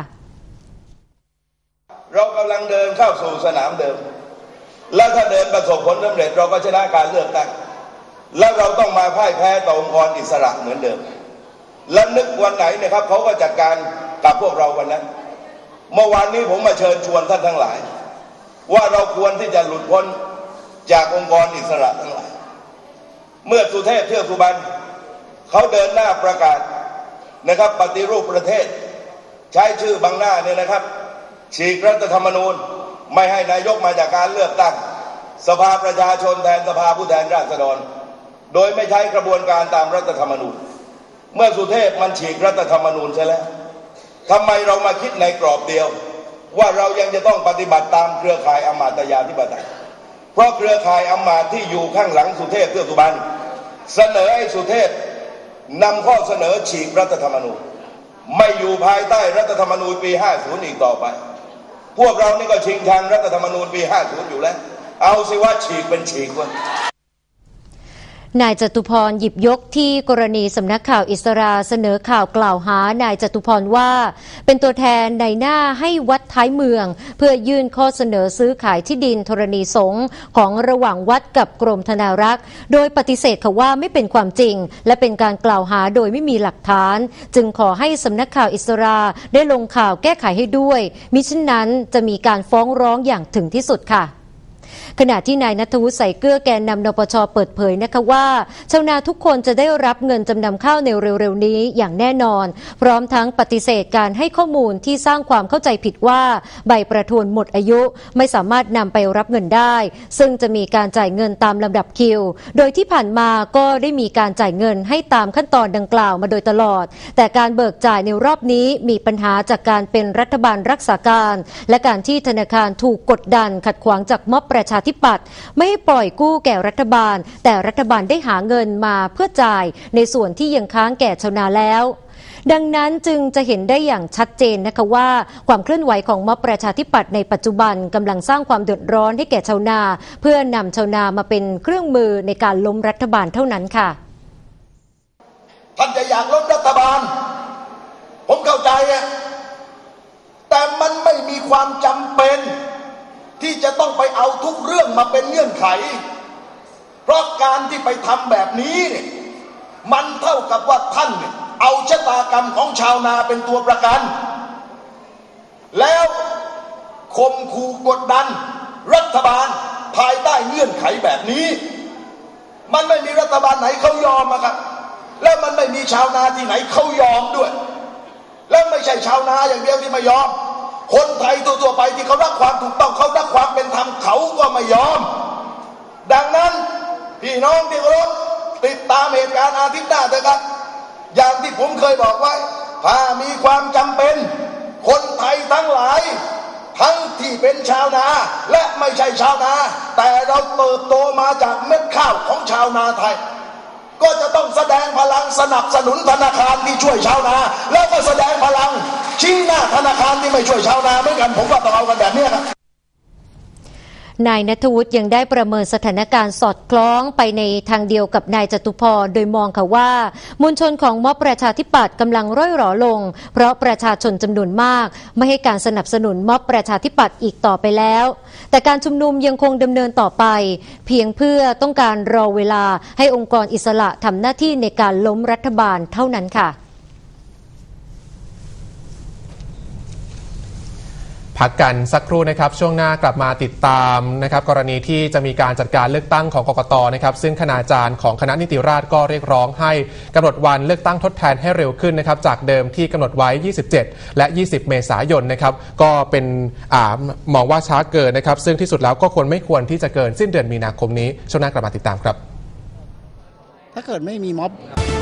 เรากำลังเดินเข้าสู่สนามเดิมและถ้าเดินประสบผลสำเร็จเราก็ชนะการเลือกตั้งแล้วเราต้องมาพ่ายแพ้ต่อองค์กรอิสระเหมือนเดิมและนึกวันไหนเนี่ยครับเขาก็จัดการกับพวกเราวันนั้นเมื่อวานนี้ผมมาเชิญชวนท่านทั้งหลายว่าเราควรที่จะหลุดพ้นจากองค์กรอิสระทั้งหลายเมื่อสุเทพเทือกสุบรรณเขาเดินหน้าประกาศนะครับปฏิรูปประเทศใช้ชื่อบางหน้าเนี่ยนะครับฉีกรัฐธรรมนูญไม่ให้นายกมาจากการเลือกตั้งสภาประชาชนแทนสภาผู้แทนราษฎรโดยไม่ใช้กระบวนการตามรัฐธรรมนูญเมื่อสุเทพมันฉีกรัฐธรรมนูญใช่แล้วทำไมเรามาคิดในกรอบเดียวว่าเรายังจะต้องปฏิบัติตามเครือข่ายอำมาตยาธิปไตยเพราะเครือข่ายอำมาตย์ที่อยู่ข้างหลังสุเทพเทือกสุบรรณเสนอให้สุเทพนำข้อเสนอฉีกรัฐธรรมนูญไม่อยู่ภายใต้รัฐธรรมนูญปีห้าสิบอีกต่อไปพวกเรานี่ก็ชิงชังรัฐธรรมนูญปีห้าสิบอยู่แล้วเอาสิว่าฉีกเป็นฉีกวะนายจตุพรหยิบยกที่กรณีสำนักข่าวอิสราเสนอข่าวกล่าวหานายจตุพรว่าเป็นตัวแทนในหน้าให้วัดท้ายเมืองเพื่อยื่นข้อเสนอซื้อขายที่ดินธรณีสงฆ์ของระหว่างวัดกับกรมธนารักษ์โดยปฏิเสธเขาว่าไม่เป็นความจริงและเป็นการกล่าวหาโดยไม่มีหลักฐานจึงขอให้สำนักข่าวอิสราได้ลงข่าวแก้ไขให้ด้วยมิฉะนั้นจะมีการฟ้องร้องอย่างถึงที่สุดค่ะขณะที่นายณัฐวุฒิ ใส่เกลือแกนนำนปช.เปิดเผยนะคะว่าชาวนาทุกคนจะได้รับเงินจำนำข้าวในเร็วๆนี้อย่างแน่นอนพร้อมทั้งปฏิเสธการให้ข้อมูลที่สร้างความเข้าใจผิดว่าใบประทวนหมดอายุไม่สามารถนำไปรับเงินได้ซึ่งจะมีการจ่ายเงินตามลำดับคิวโดยที่ผ่านมาก็ได้มีการจ่ายเงินให้ตามขั้นตอนดังกล่าวมาโดยตลอดแต่การเบิกจ่ายในรอบนี้มีปัญหาจากการเป็นรัฐบาลรักษาการและการที่ธนาคารถูกกดดันขัดขวางจากม็อบประชาธิปัตย์ไม่ให้ปล่อยกู้แก่รัฐบาลแต่รัฐบาลได้หาเงินมาเพื่อจ่ายในส่วนที่ยังค้างแก่ชาวนาแล้วดังนั้นจึงจะเห็นได้อย่างชัดเจนนะคะว่าความเคลื่อนไหวของม็อบประชาธิปัตย์ในปัจจุบันกำลังสร้างความเดือดร้อนให้แก่ชาวนาเพื่อนำชาวนามาเป็นเครื่องมือในการล้มรัฐบาลเท่านั้นค่ะท่านจะอยากล้มรัฐบาลผมเข้าใจอะแต่มันไม่มีความจำเป็นที่จะต้องไปเอาทุกเรื่องมาเป็นเงื่อนไขเพราะการที่ไปทำแบบนี้เนี่ยมันเท่ากับว่าท่านเนี่ยเอาชะตากรรมของชาวนาเป็นตัวประกันแล้วข่มขู่กดดันรัฐบาลภายใต้เงื่อนไขแบบนี้มันไม่มีรัฐบาลไหนเขายอมอะครับและมันไม่มีชาวนาที่ไหนเขายอมด้วยและไม่ใช่ชาวนาอย่างเดียวที่ไม่ยอมคนไทยตัวๆไปที่เขารักความถูกต้องเขารักความเป็นธรรมเขาก็ไม่ยอมดังนั้นพี่น้องที่เคารพติดตามเหตุการณ์อาทิตย์หน้าเถอะครับอย่างที่ผมเคยบอกไว้ถ้ามีความจำเป็นคนไทยทั้งหลายทั้งที่เป็นชาวนาและไม่ใช่ชาวนาแต่เราเติบโตมาจากเม็ดข้าวของชาวนาไทยก็จะต้องแสดงพลังสนับสนุนธนาคารที่ช่วยชาวนาแล้วก็แสดงพลังชี้หน้าธนาคารที่ไม่ช่วยชาวนาเหมือนกันผมว่าต้องเอากันแบบนี้ครับนายณัฐวุฒิยังได้ประเมินสถานการณ์สอดคล้องไปในทางเดียวกับนายจตุพรโดยมองค่ะว่ามวลชนของม็อบประชาธิปัตย์กำลังร่อยหรอลงเพราะประชาชนจำนวนมากไม่ให้การสนับสนุนม็อบประชาธิปัตย์อีกต่อไปแล้วแต่การชุมนุมยังคงดำเนินต่อไปเพียงเพื่อต้องการรอเวลาให้องค์กรอิสระทำหน้าที่ในการล้มรัฐบาลเท่านั้นค่ะพักกันสักครู่นะครับช่วงหน้ากลับมาติดตามนะครับกรณีที่จะมีการจัดการเลือกตั้งของกกตนะครับซึ่งคณาจารย์ของคณะนิติราษฎร์ก็เรียกร้องให้กำหนดวันเลือกตั้งทดแทนให้เร็วขึ้นนะครับจากเดิมที่กำหนดไว้ยี่สิบเจ็ดและยี่สิบเมษายนนะครับก็เป็นอ่ามองว่าช้าเกินนะครับซึ่งที่สุดแล้วก็ควรไม่ควรที่จะเกินสิ้นเดือนมีนาคมนี้ช่วงหน้ากลับมาติดตามครับถ้าเกิดไม่มีม็อบ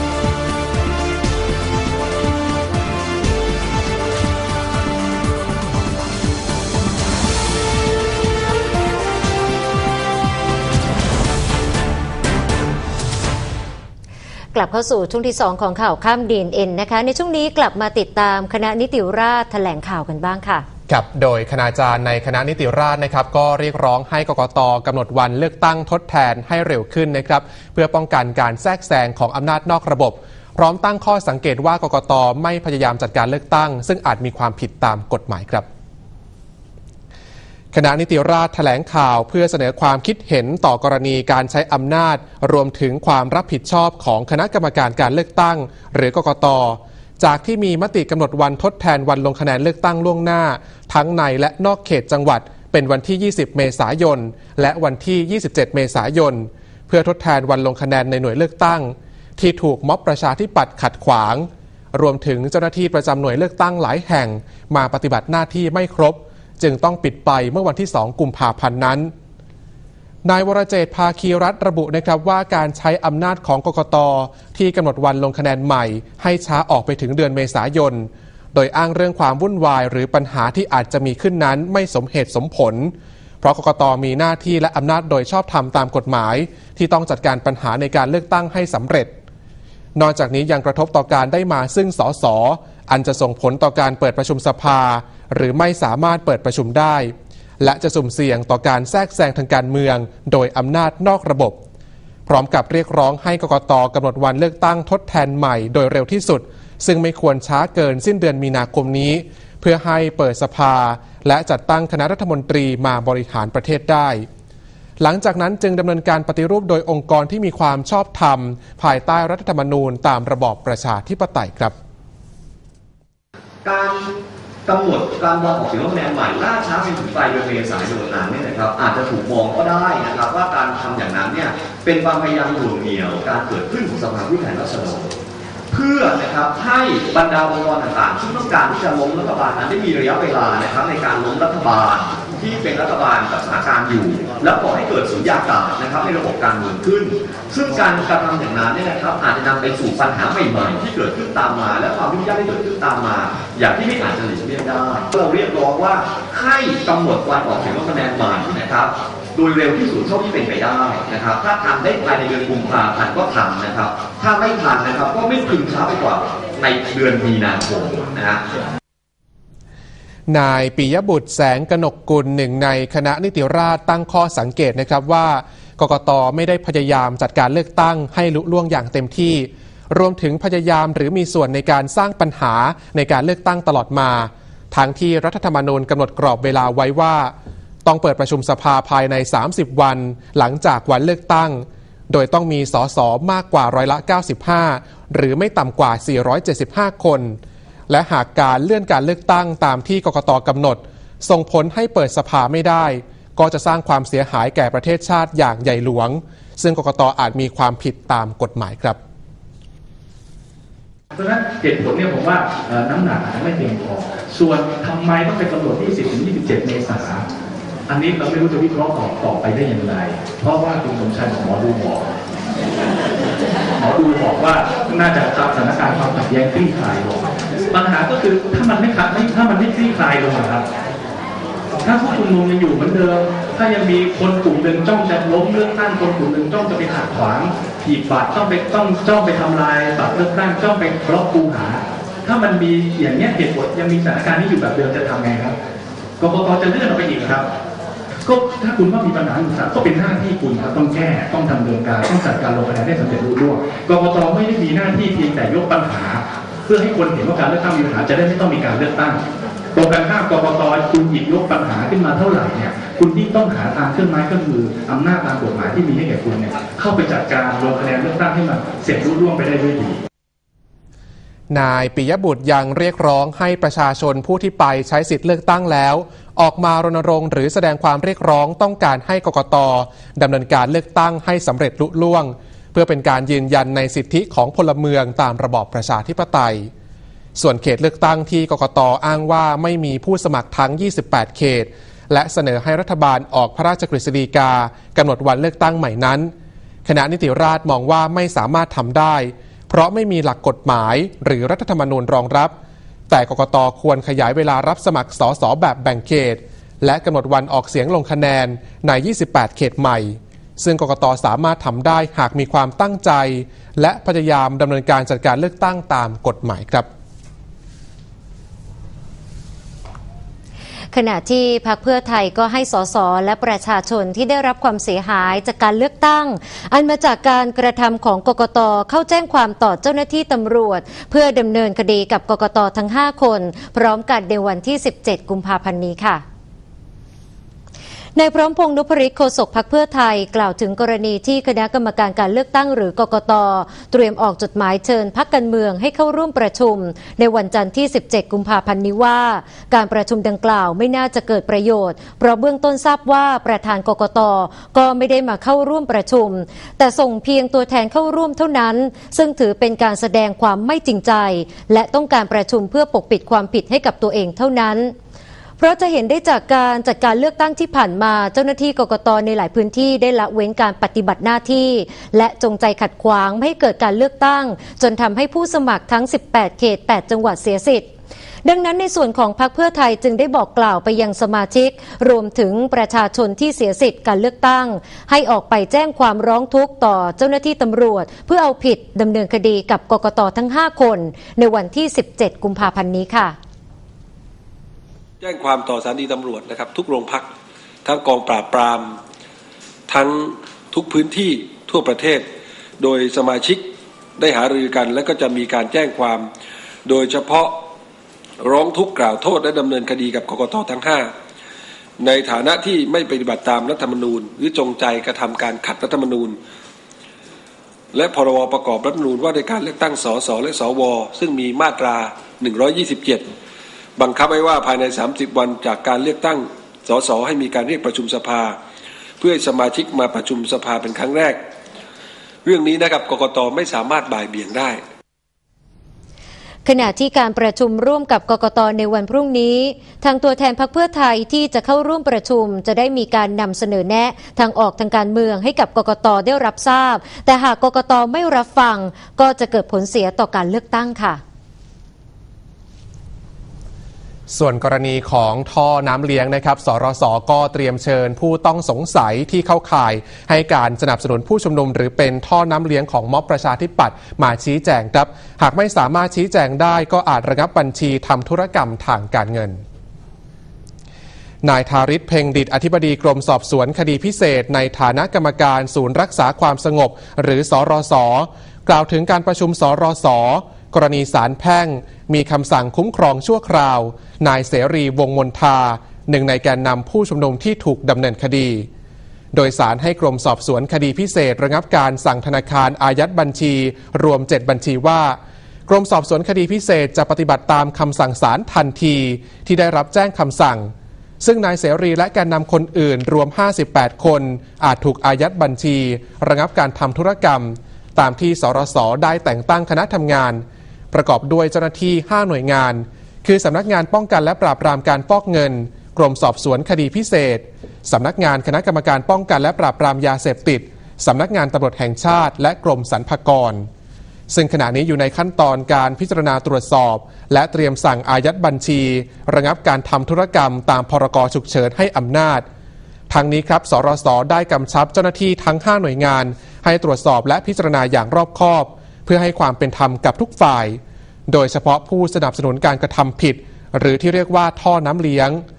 กลับเข้าสู่ช่วงที่สองของข่าวข้าม ดี เอ็น เอ็น นะคะในช่วงนี้กลับมาติดตามคณะนิติราษฎร์แถลงข่าวกันบ้างค่ะครับโดยคณาจารย์ในคณะนิติราษฎร์นะครับก็เรียกร้องให้กกต.กำหนดวันเลือกตั้งทดแทนให้เร็วขึ้นนะครับเพื่อป้องกันการแทรกแซงของอำนาจนอกระบบพร้อมตั้งข้อสังเกตว่ากกต.ไม่พยายามจัดการเลือกตั้งซึ่งอาจมีความผิดตามกฎหมายครับคณะนิติราษฎร์แถลงข่าวเพื่อเสนอความคิดเห็นต่อกรณีการใช้อำนาจรวมถึงความรับผิดชอบของคณะกรรมการการเลือกตั้งหรือกกต.จากที่มีมติกำหนดวันทดแทนวันลงคะแนนเลือกตั้งล่วงหน้าทั้งในและนอกเขตจังหวัดเป็นวันที่ยี่สิบเมษายนและวันที่ยี่สิบเจ็ดเมษายนเพื่อทดแทนวันลงคะแนนในหน่วยเลือกตั้งที่ถูกม็อบประชาธิปัตย์ขัดขวางรวมถึงเจ้าหน้าที่ประจำหน่วยเลือกตั้งหลายแห่งมาปฏิบัติหน้าที่ไม่ครบจึงต้องปิดไปเมื่อวันที่สองกุมภาพันธ์นั้นนายวรเจตน์ ภาคีรัตน์ระบุนะครับว่าการใช้อำนาจของกกต.ที่กำหนดวันลงคะแนนใหม่ให้ช้าออกไปถึงเดือนเมษายนโดยอ้างเรื่องความวุ่นวายหรือปัญหาที่อาจจะมีขึ้นนั้นไม่สมเหตุสมผลเพราะกกต.มีหน้าที่และอำนาจโดยชอบธรรมตามกฎหมายที่ต้องจัดการปัญหาในการเลือกตั้งให้สำเร็จนอกจากนี้ยังกระทบต่อการได้มาซึ่งสสอันจะส่งผลต่อการเปิดประชุมสภาหรือไม่สามารถเปิดประชุมได้และจะสุ่มเสี่ยงต่อการแทรกแซงทางการเมืองโดยอำนาจนอกระบบพร้อมกับเรียกร้องให้กกต.กำหนดวันเลือกตั้งทดแทนใหม่โดยเร็วที่สุดซึ่งไม่ควรช้าเกินสิ้นเดือนมีนาคมนี้เพื่อให้เปิดสภาและจัดตั้งคณะรัฐมนตรีมาบริหารประเทศได้หลังจากนั้นจึงดำเนินการปฏิรูปโดยองค์กรที่มีความชอบธรรมภายใต้รัฐธรรมนูญตามระบอบประชาธิปไตยครับการกำหนดการวันออกเสียงลงคะแนนใหม่ล่าช้าไปถึงปลายเดือนเมษายนนั้นเนี่ยนะครับอาจจะถูกมองก็ได้นะครับว่าการทำอย่างนั้นเนี่ยเป็นความพยายามหน่วงเหนี่ยวการเกิดขึ้นของสภาผู้แทนราษฎรเพื่อนะครับให้บรรดาองค์กรต่างๆที่ต้องการที่จะล้มรัฐบาลนั้นได้มีระยะเวลานะครับในการล้มรัฐบาลที่เป็นรัฐบาลกับสถานการณ์อยู่แล้วก่อให้เกิดสุญญากาศนะครับในระบบการเมืองขึ้นซึ่งการกระทำอย่างนั้นเนี่ยนะครับอาจจะนำไปสู่ปัญหาใหม่ๆที่เกิดขึ้นตามมาและความยุ่งยากที่เกิดขึ้นตามมาอย่างที่ไม่อาจจะหลีกเลี่ยงได้เราเรียกร้องว่าให้กำหนดวันออกเสียงลงคะแนนใหม่นะครับโดยเร็วที่สุดเท่าที่เป็นไปได้นะครับถ้าทำได้ภายในเดือนกุมภาพันธ์ก็ทำนะครับถ้าไม่ทันนะครับก็ไม่พึงช้าไปกว่าในเดือนมีนาคมนะฮะนายปิยบุตรแสงกนกกุลหนึ่งในคณะนิติราษฎร์ตั้งข้อสังเกตนะครับว่ากกต.ไม่ได้พยายามจัดการเลือกตั้งให้ลุล่วงอย่างเต็มที่รวมถึงพยายามหรือมีส่วนในการสร้างปัญหาในการเลือกตั้งตลอดมาทั้งที่รัฐธรรมนูญกำหนดกรอบเวลาไว้ว่าต้องเปิดประชุมสภาภายในสามสิบวันหลังจากวันเลือกตั้งโดยต้องมีสสมากกว่าร้อยละเก้าสิบห้าหรือไม่ต่ำกว่าสี่ร้อยเจ็ดสิบห้าคนและหากการเลื่อนการเลือกตั้งตามที่กกต.กำหนดส่งผลให้เปิดสภาไม่ได้ก็จะสร้างความเสียหายแก่ประเทศชาติอย่างใหญ่หลวงซึ่งกกต.อาจมีความผิดตามกฎหมายครับเพราะฉะนั้นเหตุผลเนี่ยผมว่าน้ำหนักอาจจะไม่เพียงพอส่วนทำไมต้องเป็นกำหนดที่ยี่สิบถึงยี่สิบเจ็ดเมษายนอันนี้เราไม่รู้จะวิเคราะห์ต่อต่อไปได้อย่างไรเพราะว่าคุณสมชายหมอดูบอกหมอดูบอกว่าน่าจะสถานการณ์ความขัดแย้งคลี่คลายลงปัญหาก็คือถ้ามันไม่ขัดถ้ามันไม่คลี่คลายลงนะครับถ้าผู้ชุมนุมยังอยู่เหมือนเดิมถ้ายังมีคนกลุ่มหนึ่งจ้องจะล้มเลือกตั้งคนกลุ่มหนึ่งจ้องจะไปขัดขวางขีดบัตรต้องไปต้องจ้องไปทำลายบัตรเลือกตั้งจ้องไปบล็อกคูหาถ้ามันมีอย่างเงี้ยเหตุผลยังมีสถานการณ์ที่อยู่แบบเดิมจะทำไงครับกกต.จะเลื่อนออกไปอีกครับก็ถ้าคุณว่ามีปัญหาอยู่ก็เป็นหน้าที่คุณครับต้องแก้ต้องดำเนินการต้องจัดการลงคะแนนได้สำเร็จรุ่งเรืองกกต.ไม่ได้มีหน้าที่เพียงแต่ยกปัญหาเพื่อให้คนเห็นว่าการเลือกตั้งมีปัญหาจะได้ไม่ต้องมีการเลือกตั้งตรงกันข้ามกกต.คุณหยิบยกปัญหาขึ้นมาเท่าไหร่เนี่ยคุณยิ่งต้องหาทางเครื่องไม้เครื่องมืออำนาจตามกฎหมายที่มีให้แก่คุณเนี่ยเข้าไปจัดการลงคะแนนเลือกตั้งให้มันเสร็จรุ่งเรืองไปได้ด้วยดีนายปิยบุตรยังเรียกร้องให้ประชาชนผู้ที่ไปใช้สิทธิ์เลือกตั้งแล้วออกมารณรงค์หรือแสดงความเรียกร้องต้องการให้กกต.ดำเนินการเลือกตั้งให้สำเร็จลุล่วงเพื่อเป็นการยืนยันในสิทธิของพลเมืองตามระบอบประชาธิปไตยส่วนเขตเลือกตั้งที่กกต.อ้างว่าไม่มีผู้สมัครทั้งยี่สิบแปดเขตและเสนอให้รัฐบาลออกพระราชกฤษฎีกากำหนดวันเลือกตั้งใหม่นั้นคณะนิติราษฎร์มองว่าไม่สามารถทำได้เพราะไม่มีหลักกฎหมายหรือรัฐธรรมนูญรองรับแต่กกต.ควรขยายเวลารับสมัครสสแบบแบ่งเขตและกำหนดวันออกเสียงลงคะแนนในยี่สิบแปดเขตใหม่ซึ่งกกต.สามารถทำได้หากมีความตั้งใจและพยายามดำเนินการจัดการเลือกตั้งตามกฎหมายครับขณะที่พรรคเพื่อไทยก็ให้สสและประชาชนที่ได้รับความเสียหายจากการเลือกตั้งอันมาจากการกระทำของกกต.เข้าแจ้งความต่อเจ้าหน้าที่ตำรวจเพื่อดำเนินคดีกับกกต.ทั้งห้าคนพร้อมกันในวันที่สิบเจ็ดกุมภาพันธ์นี้ค่ะนายพร้อมพงษ์นพฤทธิ์โฆษกพรรคเพื่อไทยกล่าวถึงกรณีที่คณะกรรมการการเลือกตั้งหรือกกต.เตรียมออกจดหมายเชิญพรรคการเมืองให้เข้าร่วมประชุมในวันจันทร์ที่สิบเจ็ดกุมภาพันธ์นี้ว่าการประชุมดังกล่าวไม่น่าจะเกิดประโยชน์เพราะเบื้องต้นทราบว่าประธานกกต.ก็ไม่ได้มาเข้าร่วมประชุมแต่ส่งเพียงตัวแทนเข้าร่วมเท่านั้นซึ่งถือเป็นการแสดงความไม่จริงใจและต้องการประชุมเพื่อปกปิดความผิดให้กับตัวเองเท่านั้นเพราะจะเห็นได้จากการจัดการเลือกตั้งที่ผ่านมาเจ้าหน้าที่กกต.ในหลายพื้นที่ได้ละเว้นการปฏิบัติหน้าที่และจงใจขัดขวางไม่ให้เกิดการเลือกตั้งจนทำให้ผู้สมัครทั้งสิบแปดเขตแปดจังหวัดเสียสิทธิ์ดังนั้นในส่วนของพรรคเพื่อไทยจึงได้บอกกล่าวไปยังสมาชิกรวมถึงประชาชนที่เสียสิทธิ์การเลือกตั้งให้ออกไปแจ้งความร้องทุกข์ต่อเจ้าหน้าที่ตำรวจเพื่อเอาผิดดำเนินคดีกับกกต.ทั้งห้าคนในวันที่สิบเจ็ดกุมภาพันธ์นี้ค่ะแจ้งความต่อสถานีตำรวจนะครับทุกโรงพักทั้งกองปราบปรามทั้งทุกพื้นที่ทั่วประเทศโดยสมาชิกได้หารือกันและก็จะมีการแจ้งความโดยเฉพาะร้องทุกข์กล่าวโทษและดำเนินคดีกับกกต.ทั้งห้าในฐานะที่ไม่ปฏิบัติตามรัฐธรรมนูญหรือจงใจกระทำการขัดรัฐธรรมนูญและพรบประกอบรัฐธรรมนูญว่าด้วยการเลือกตั้งสสและสวซึ่งมีมาตราหนึ่งร้อยยี่สิบเจ็ดบังคับไว้ว่าภายในสามสิบวันจากการเลือกตั้งสสให้มีการเรียกประชุมสภาเพื่อให้สมาชิกมาประชุมสภาเป็นครั้งแรกเรื่องนี้นะครับกกต.ไม่สามารถบ่ายเบี่ยงได้ขณะที่การประชุมร่วมกับกกต.ในวันพรุ่งนี้ทางตัวแทนพรรคเพื่อไทยที่จะเข้าร่วมประชุมจะได้มีการนำเสนอแนะทางออกทางการเมืองให้กับกกต.ได้รับทราบแต่หากกกต.ไม่รับฟังก็จะเกิดผลเสียต่อการเลือกตั้งค่ะส่วนกรณีของท่อน้ำเลี้ยงนะครับสรส.ก็เตรียมเชิญผู้ต้องสงสัยที่เข้าข่ายให้การสนับสนุนผู้ชุมนุมหรือเป็นท่อน้ำเลี้ยงของม็อบประชาธิปัตย์มาชี้แจงครับหากไม่สามารถชี้แจงได้ก็อาจระงับบัญชีทำธุรกรรมทางการเงินนายธาริศ เพ็งดิษฐ์อธิบดีกรมสอบสวนคดีพิเศษในฐานะกรรมการศูนย์รักษาความสงบหรือสรส.กล่าวถึงการประชุมสรส.กรณีศาลแพ่งมีคำสั่งคุ้มครองชั่วคราวนายเสรีวงศ์มนทาหนึ่งในแกนนำผู้ชุมนุมที่ถูกดำเนินคดีโดยศาลให้กรมสอบสวนคดีพิเศษระงับการสั่งธนาคารอายัดบัญชีรวมเจ็ดบัญชีว่ากรมสอบสวนคดีพิเศษจะปฏิบัติตามคำสั่งศาลทันทีที่ได้รับแจ้งคำสั่งซึ่งนายเสรีและแกนนำคนอื่นรวมห้าสิบแปดคนอาจถูกอายัดบัญชีระงับการทำธุรกรรมตามที่สรส.ได้แต่งตั้งคณะทำงานประกอบด้วยเจ้าหน้าที่ห้าหน่วยงานคือสำนักงานป้องกันและปราบปรามการฟอกเงินกรมสอบสวนคดีพิเศษสำนักงานคณะกรรมการป้องกันและปราบปรามยาเสพติดสำนักงานตำรวจแห่งชาติและกรมสรรพากรซึ่งขณะนี้อยู่ในขั้นตอนการพิจารณาตรวจสอบและเตรียมสั่งอายัดบัญชีระงับการทำธุรกรรมตามพรกฉุกเฉินให้อำนาจทั้งนี้ครับสรส.ได้กำชับเจ้าหน้าที่ทั้งห้าหน่วยงานให้ตรวจสอบและพิจารณาอย่างรอบคอบเพื่อให้ความเป็นธรรมกับทุกฝ่ายโดยเฉพาะผู้สนับสนุนการกระทำผิดหรือที่เรียกว่าท่อน้ำเลี้ยง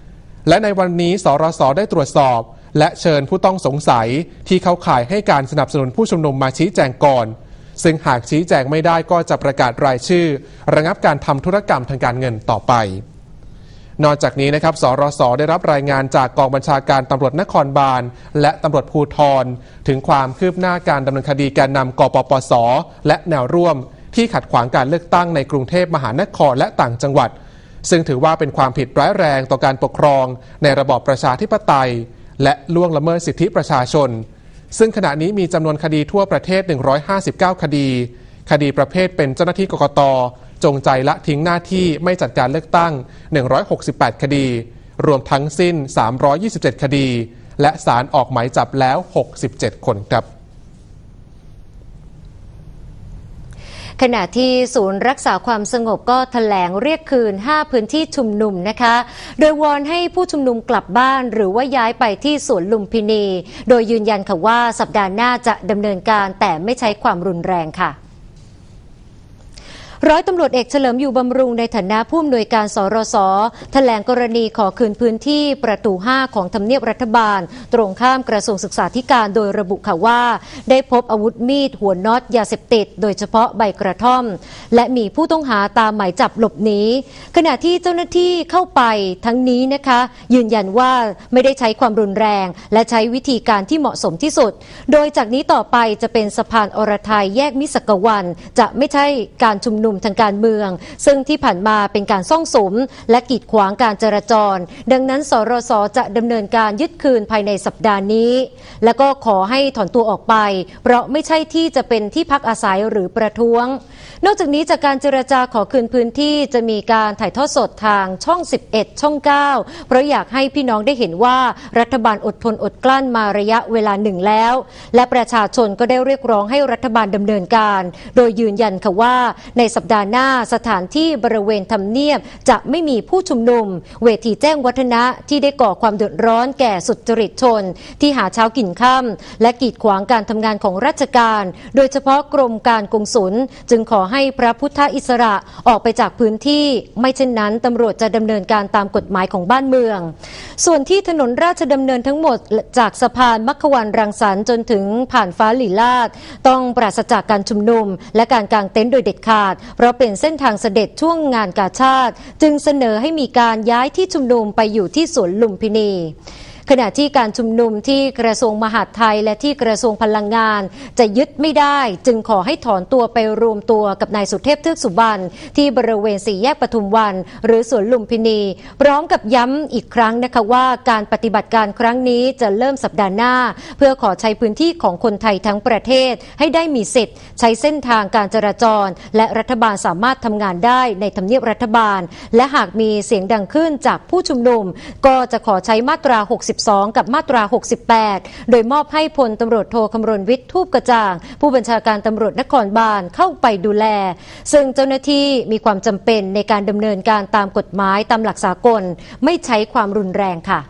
และในวันนี้สรสได้ตรวจสอบและเชิญผู้ต้องสงสัยที่เข้าข่ายให้การสนับสนุนผู้ชุมนุมมาชี้แจงก่อนซึ่งหากชี้แจงไม่ได้ก็จะประกาศรายชื่อระงับการทำธุรกรรมทางการเงินต่อไปนอกจากนี้นะครับสรสได้รับรายงานจากกองบัญชาการตำรวจนครบาลและตำรวจภูธรถึงความคืบหน้าการดำเนินคดีแกนนำกปปสและแนวร่วมที่ขัดขวางการเลือกตั้งในกรุงเทพมหานครและต่างจังหวัดซึ่งถือว่าเป็นความผิดร้ายแรงต่อการปกครองในระบอบประชาธิปไตยและล่วงละเมิดสิทธิประชาชนซึ่งขณะนี้มีจำนวนคดีทั่วประเทศหนึ่งร้อยห้าสิบเก้าคดีคดีประเภทเป็นเจ้าหน้าที่กกต.จงใจละทิ้งหน้าที่ไม่จัดการเลือกตั้งหนึ่งร้อยหกสิบแปดคดีรวมทั้งสิ้นสามร้อยยี่สิบเจ็ดคดีและศาลออกหมายจับแล้วหกสิบเจ็ดคนครับขณะที่ศูนย์รักษาความสงบก็แถลงเรียกคืนห้าพื้นที่ชุมนุมนะคะโดยวอนให้ผู้ชุมนุมกลับบ้านหรือว่าย้ายไปที่สวนลุมพินีโดยยืนยันค่ะว่าสัปดาห์หน้าจะดำเนินการแต่ไม่ใช้ความรุนแรงค่ะร้อยตำรวจเอกเฉลิมอยู่บำรุงในฐานะผู้อำนวยการสรสแถลงกรณีขอคืนพื้นที่ประตูห้าของทำเนียบรัฐบาลตรงข้ามกระทรวงศึกษาธิการโดยระบุค่ะว่าได้พบอาวุธมีดหัวน็อตยาเสพติดโดยเฉพาะใบกระท่อมและมีผู้ต้องหาตามหมายจับหลบหนีขณะที่เจ้าหน้าที่เข้าไปทั้งนี้นะคะยืนยันว่าไม่ได้ใช้ความรุนแรงและใช้วิธีการที่เหมาะสมที่สุดโดยจากนี้ต่อไปจะเป็นสะพานอรทัยแยกมิสกวันจะไม่ใช่การชุมนุมทางการเมืองซึ่งที่ผ่านมาเป็นการซ่องสุมและกีดขวางการจราจรดังนั้นสรสจะดำเนินการยึดคืนภายในสัปดาห์นี้และก็ขอให้ถอนตัวออกไปเพราะไม่ใช่ที่จะเป็นที่พักอาศัยหรือประท้วงนอกจากนี้จากการเจรจาขอคืนพื้นที่จะมีการถ่ายทอดสดทางช่องสิบเอ็ดช่องเก้าเพราะอยากให้พี่น้องได้เห็นว่ารัฐบาลอดทนอดกลั้นมาระยะเวลาหนึ่งแล้วและประชาชนก็ได้เรียกร้องให้รัฐบาลดำเนินการโดยยืนยันค่ะว่าในสัปดาห์หน้าสถานที่บริเวณทำเนียบจะไม่มีผู้ชุมนุมเวทีแจ้งวัฒนะที่ได้ก่อความเดือดร้อนแก่สุจริตชนที่หาเช้ากินค่ำและกีดขวางการทำงานของราชการโดยเฉพาะกรมการกงสุลจึงขอให้พระพุทธอิสระออกไปจากพื้นที่ไม่เช่นนั้นตำรวจจะดำเนินการตามกฎหมายของบ้านเมืองส่วนที่ถนนราชดำเนินทั้งหมดจากสะพานมัคควรรังสรรค์จนถึงผ่านฟ้าลีลาศต้องปราศจากการชุมนุมและการกางเต็นท์โดยเด็ดขาดเพราะเป็นเส้นทางเสด็จช่วงงานกาชาดจึงเสนอให้มีการย้ายที่ชุมนุมไปอยู่ที่สวนลุมพินีขณะที่การชุมนุมที่กระทรวงมหาดไทยและที่กระทรวงพลังงานจะยึดไม่ได้จึงขอให้ถอนตัวไปรวมตัวกับนายสุเทพเทือกสุบรรณที่บริเวณสี่แยกปทุมวันหรือสวนลุมพินีพร้อมกับย้ำอีกครั้งนะคะว่าการปฏิบัติการครั้งนี้จะเริ่มสัปดาห์หน้าเพื่อขอใช้พื้นที่ของคนไทยทั้งประเทศให้ได้มีสิทธิ์ใช้เส้นทางการจราจรและรัฐบาลสามารถทำงานได้ในทำเนียบรัฐบาลและหากมีเสียงดังขึ้นจากผู้ชุมนุมก็จะขอใช้มาตราหกสิบสองกับมาตราหกสิบแปดโดยมอบให้พลตำรวจโทคำรณวิทย์ทูปกระจ่างผู้บัญชาการตำรวจนครบาลเข้าไปดูแลซึ่งเจ้าหน้าที่มีความจำเป็นในการดำเนินการตามกฎหมายตามหลักสากลไม่ใช้ความรุนแรงค่ะ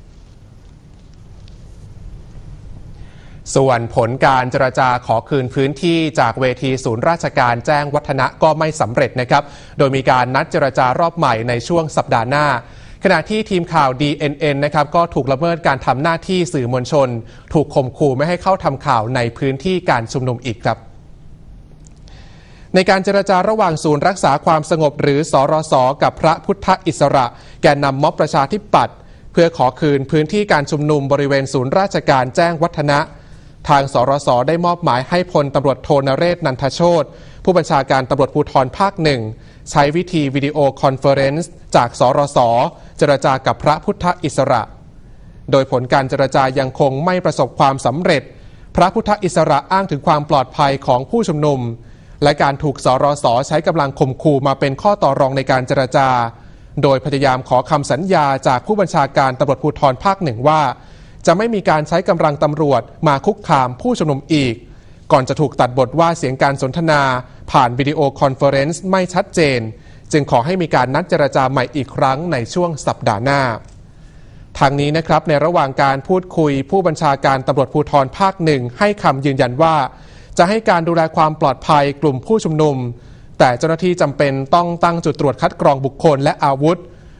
ส่วนผลการเจรจาขอคืนพื้นที่จากเวทีศูนย์ราชการแจ้งวัฒนะก็ไม่สำเร็จนะครับโดยมีการนัดเจรจารอบใหม่ในช่วงสัปดาห์หน้าขณะที่ทีมข่าว ดี เอ็น เอ็น นะครับก็ถูกละเมิดการทำหน้าที่สื่อมวลชนถูกข่มขู่ไม่ให้เข้าทำข่าวในพื้นที่การชุมนุมอีกครับในการเจรจาระหว่างศูนย์รักษาความสงบหรือสรสกับพระพุทธอิสระแกนนำม็อบประชาธิปัตย์เพื่อขอคืนพื้นที่การชุมนุมบริเวณศูนย์ราชการแจ้งวัฒนะทางสรสได้มอบหมายให้พลตำรวจโทนเรศนันทโชติผู้บัญชาการตำรวจภูธรภาคหนึ่งใช้วิธีวิดีโอคอนเฟอเรนซ์จากสรสเจรจากับพระพุทธอิสระโดยผลการเจรจายังคงไม่ประสบความสำเร็จพระพุทธอิสระอ้างถึงความปลอดภัยของผู้ชุมนุมและการถูกสรสใช้กำลังข่มขู่มาเป็นข้อต่อรองในการเจรจาโดยพยายามขอคำสัญญาจากผู้บัญชาการตำรวจภูธรภาคหนึ่งว่าจะไม่มีการใช้กำลังตำรวจมาคุกคามผู้ชุมนุมอีกก่อนจะถูกตัดบทว่าเสียงการสนทนาผ่านวิดีโอคอนเฟอเรนซ์ไม่ชัดเจนจึงขอให้มีการนัดเจรจาใหม่อีกครั้งในช่วงสัปดาห์หน้าทางนี้นะครับในระหว่างการพูดคุยผู้บัญชาการตำรวจภูธรภาคหนึ่งให้คำยืนยันว่าจะให้การดูแลความปลอดภัยกลุ่มผู้ชุมนุมแต่เจ้าหน้าที่จำเป็นต้องตั้งจุดตรวจคัดกรองบุคคลและอาวุธ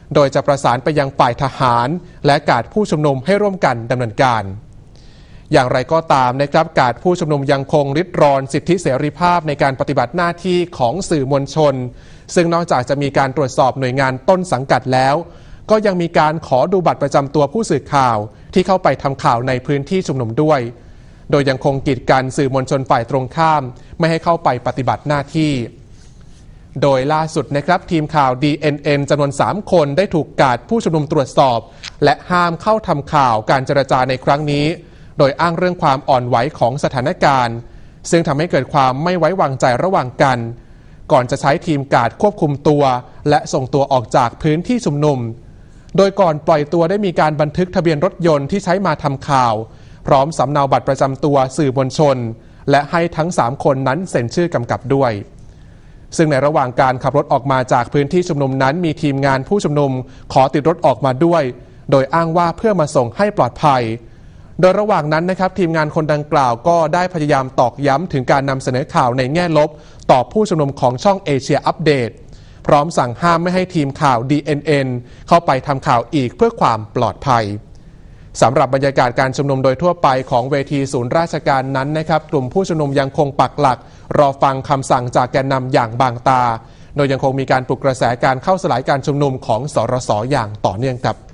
โดยจะประสานไปยังฝ่ายทหารและการผู้ชุมนุมให้ร่วมกันดำเนินการอย่างไรก็ตามนะครับการผู้ชุมนุมยังคงริดรอนสิทธิเสรีภาพในการปฏิบัติหน้าที่ของสื่อมวลชนซึ่งนอกจากจะมีการตรวจสอบหน่วยงานต้นสังกัดแล้วก็ยังมีการขอดูบัตรประจำตัวผู้สื่อข่าวที่เข้าไปทำข่าวในพื้นที่ชุมนุมด้วยโดยยังคงกีดกันสื่อมวลชนฝ่ายตรงข้ามไม่ให้เข้าไปปฏิบัติหน้าที่โดยล่าสุดนะครับทีมข่าว ดี เอ็น เอ็น จำนวนสามคนได้ถูกกาดผู้ชุมนุมตรวจสอบและห้ามเข้าทำข่าวการเจรจาในครั้งนี้โดยอ้างเรื่องความอ่อนไหวของสถานการณ์ซึ่งทำให้เกิดความไม่ไว้วางใจระหว่างกันก่อนจะใช้ทีมกาดควบคุมตัวและส่งตัวออกจากพื้นที่ชุมนุมโดยก่อนปล่อยตัวได้มีการบันทึกทะเบียนรถยนต์ที่ใช้มาทำข่าวพร้อมสำเนาบัตรประจำตัวสื่อมวลชนและให้ทั้งสามคนนั้นเซ็นชื่อกำกับด้วยซึ่งในระหว่างการขับรถออกมาจากพื้นที่ชุมนุมนั้นมีทีมงานผู้ชุมนุมขอติดรถออกมาด้วยโดยอ้างว่าเพื่อมาส่งให้ปลอดภัยโดยระหว่างนั้นนะครับทีมงานคนดังกล่าวก็ได้พยายามตอกย้ำถึงการนำเสนอข่าวในแง่ลบต่อผู้ชุมนุมของช่องเอเชียอัปเดตพร้อมสั่งห้ามไม่ให้ทีมข่าว ดี เอ็น เอ็น เข้าไปทำข่าวอีกเพื่อความปลอดภัยสำหรับบรรยากาศการชุมนุมโดยทั่วไปของเวทีศูนย์ราชการนั้นนะครับกลุ่มผู้ชุมนุมยังคงปักหลักรอฟังคำสั่งจากแกนนำอย่างบางตาโดยยังคงมีการปลุกกระแสการเข้าสลายการชุมนุมของสรสอย่างต่อเนื่องครับ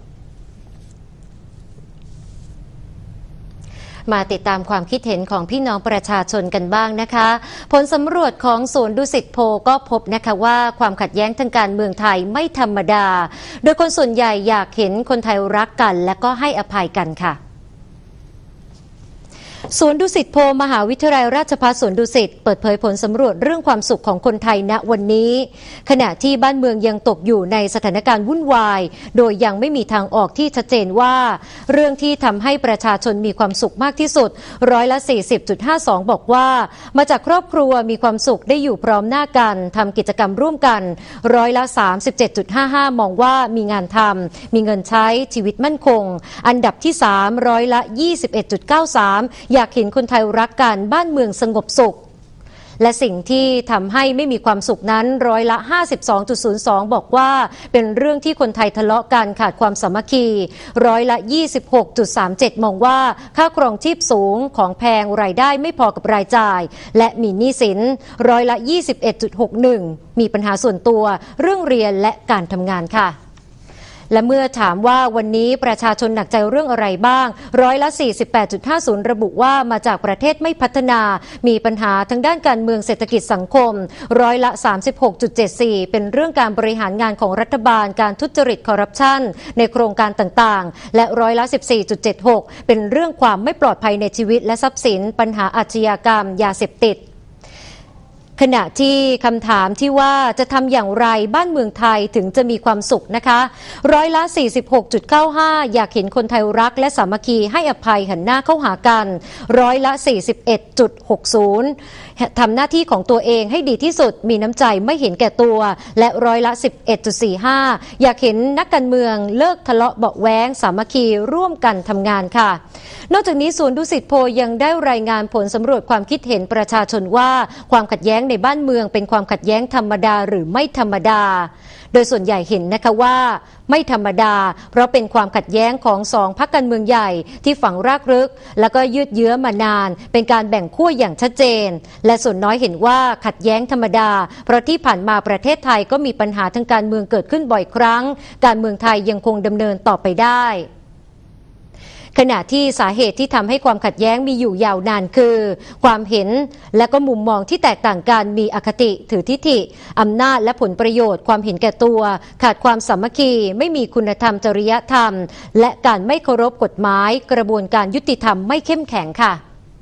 มาติดตามความคิดเห็นของพี่น้องประชาชนกันบ้างนะคะผลสำรวจของศูนย์ดุสิตโพลก็พบนะคะว่าความขัดแย้งทางการเมืองไทยไม่ธรรมดาโดยคนส่วนใหญ่อยากเห็นคนไทยรักกันและก็ให้อภัยกันค่ะศูนย์ดุสิตโพลมหาวิทยาลัยราชภัฏสวนดุสิตเปิดเผยผลสำรวจเรื่องความสุขของคนไทยณวันนี้ขณะที่บ้านเมืองยังตกอยู่ในสถานการณ์วุ่นวายโดยยังไม่มีทางออกที่ชัดเจนว่าเรื่องที่ทำให้ประชาชนมีความสุขมากที่สุดร้อยละ สี่สิบจุดห้าสอง บอกว่ามาจากครอบครัวมีความสุขได้อยู่พร้อมหน้ากันทำกิจกรรมร่วมกันร้อยละ สามสิบเจ็ดจุดห้าห้า มองว่ามีงานทำมีเงินใช้ชีวิตมั่นคงอันดับที่สามร้อยละ ยี่สิบเอ็ดจุดเก้าสาม อยากเห็นคนไทยรักกันบ้านเมืองสงบสุขและสิ่งที่ทำให้ไม่มีความสุขนั้นร้อยละ ห้าสิบสองจุดศูนย์สอง บอกว่าเป็นเรื่องที่คนไทยทะเลาะกันขาดความสามัคคีร้อยละ ยี่สิบหกจุดสามเจ็ด มองว่าค่าครองชีพสูงของแพงรายได้ไม่พอกับรายจ่ายและมีหนี้สินร้อยละ ยี่สิบเอ็ดจุดหกหนึ่ง มีปัญหาส่วนตัวเรื่องเรียนและการทำงานค่ะและเมื่อถามว่าวันนี้ประชาชนหนักใจเรื่องอะไรบ้างร้อยละ สี่สิบแปดจุดห้าศูนย์ ระบุว่ามาจากประเทศไม่พัฒนามีปัญหาทั้งด้านการเมืองเศรษฐกิจสังคมร้อยละ สามสิบหกจุดเจ็ดสี่ เป็นเรื่องการบริหารงานของรัฐบาลการทุจริตคอร์รัปชันในโครงการต่างๆและร้อยละ สิบสี่จุดเจ็ดหก เป็นเรื่องความไม่ปลอดภัยในชีวิตและทรัพย์สินปัญหาอาชญากรรมยาเสพติดขณะที่คำถามที่ว่าจะทำอย่างไรบ้านเมืองไทยถึงจะมีความสุขนะคะร้อยละ สี่สิบหกจุดเก้าห้า อยากเห็นคนไทยรักและสามัคคีให้อภัยหันหน้าเข้าหากันร้อยละ สี่สิบเอ็ดจุดหกศูนย์ ทำหน้าที่ของตัวเองให้ดีที่สุดมีน้ำใจไม่เห็นแก่ตัวและร้อยละ สิบเอ็ดจุดสี่ห้า อยากเห็นนักการเมืองเลิกทะเลาะเบาะแว้งสามัคคีร่วมกันทำงานค่ะนอกจากนี้ศูนย์ดุสิตโพลยังได้รายงานผลสำรวจความคิดเห็นประชาชนว่าความขัดแย้งในบ้านเมืองเป็นความขัดแย้งธรรมดาหรือไม่ธรรมดาโดยส่วนใหญ่เห็นนะคะว่าไม่ธรรมดาเพราะเป็นความขัดแย้งของสองพรรคการเมืองใหญ่ที่ฝังรากลึกแล้วก็ยืดเยื้อมานานเป็นการแบ่งขั้วอย่างชัดเจนและส่วนน้อยเห็นว่าขัดแย้งธรรมดาเพราะที่ผ่านมาประเทศไทยก็มีปัญหาทางการเมืองเกิดขึ้นบ่อยครั้งการเมืองไทยยังคงดำเนินต่อไปได้ขณะที่สาเหตุที่ทำให้ความขัดแย้งมีอยู่ยาวนานคือความเห็นและก็มุมมองที่แตกต่างกันมีอคติถือทิฐิอำนาจและผลประโยชน์ความเห็นแก่ตัวขาดความสามัคคีไม่มีคุณธรรมจริยธรรมและการไม่เคารพกฎหมายกระบวนการยุติธรรมไม่เข้มแข็งค่ะ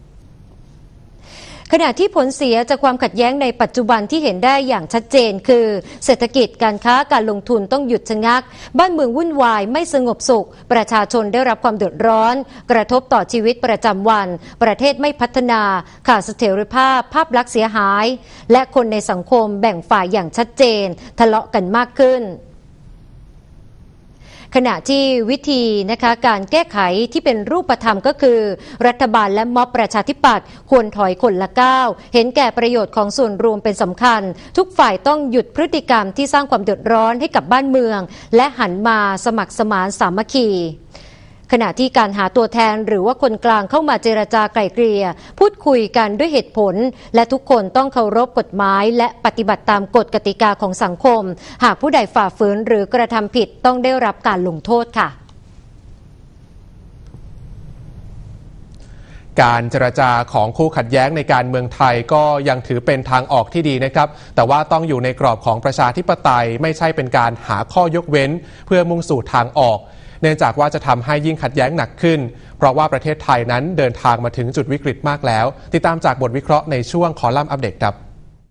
ขณะที่ผลเสียจากความขัดแย้งในปัจจุบันที่เห็นได้อย่างชัดเจนคือเศรษฐกิจการค้าการลงทุนต้องหยุดชะงักบ้านเมืองวุ่นวายไม่สงบสุขประชาชนได้รับความเดือดร้อนกระทบต่อชีวิตประจำวันประเทศไม่พัฒนาขาดเสถียรภาพภาพลักษณ์เสียหายและคนในสังคมแบ่งฝ่ายอย่างชัดเจนทะเลาะกันมากขึ้นขณะที่วิธีนะคะการแก้ไขที่เป็นรูปธรรมก็คือรัฐบาลและม็อบประชาธิปัตย์ควรถอยคนละก้าวเห็นแก่ประโยชน์ของส่วนรวมเป็นสำคัญทุกฝ่ายต้องหยุดพฤติกรรมที่สร้างความเดือดร้อนให้กับบ้านเมืองและหันมาสมัครสมานสามัคคีขณะที่การหาตัวแทนหรือว่าคนกลางเข้ามาเจรจาไกล่เกลี่ยพูดคุยกันด้วยเหตุผลและทุกคนต้องเคารพกฎหมายและปฏิบัติตามกฎกติกาของสังคมหากผู้ใดฝ่าฝืนหรือกระทำผิดต้องได้รับการลงโทษค่ะการเจรจาของคู่ขัดแย้งในการเมืองไทยก็ยังถือเป็นทางออกที่ดีนะครับแต่ว่าต้องอยู่ในกรอบของประชาธิปไตยไม่ใช่เป็นการหาข้อยกเว้นเพื่อมุ่งสู่ทางออกเนื่องจากว่าจะทำให้ยิ่งขัดแย้งหนักขึ้นเพราะว่าประเทศไทยนั้นเดินทางมาถึงจุดวิกฤตมากแล้วติดตามจากบทวิเคราะห์ในช่วงคอลัมน์อัปเดตครับ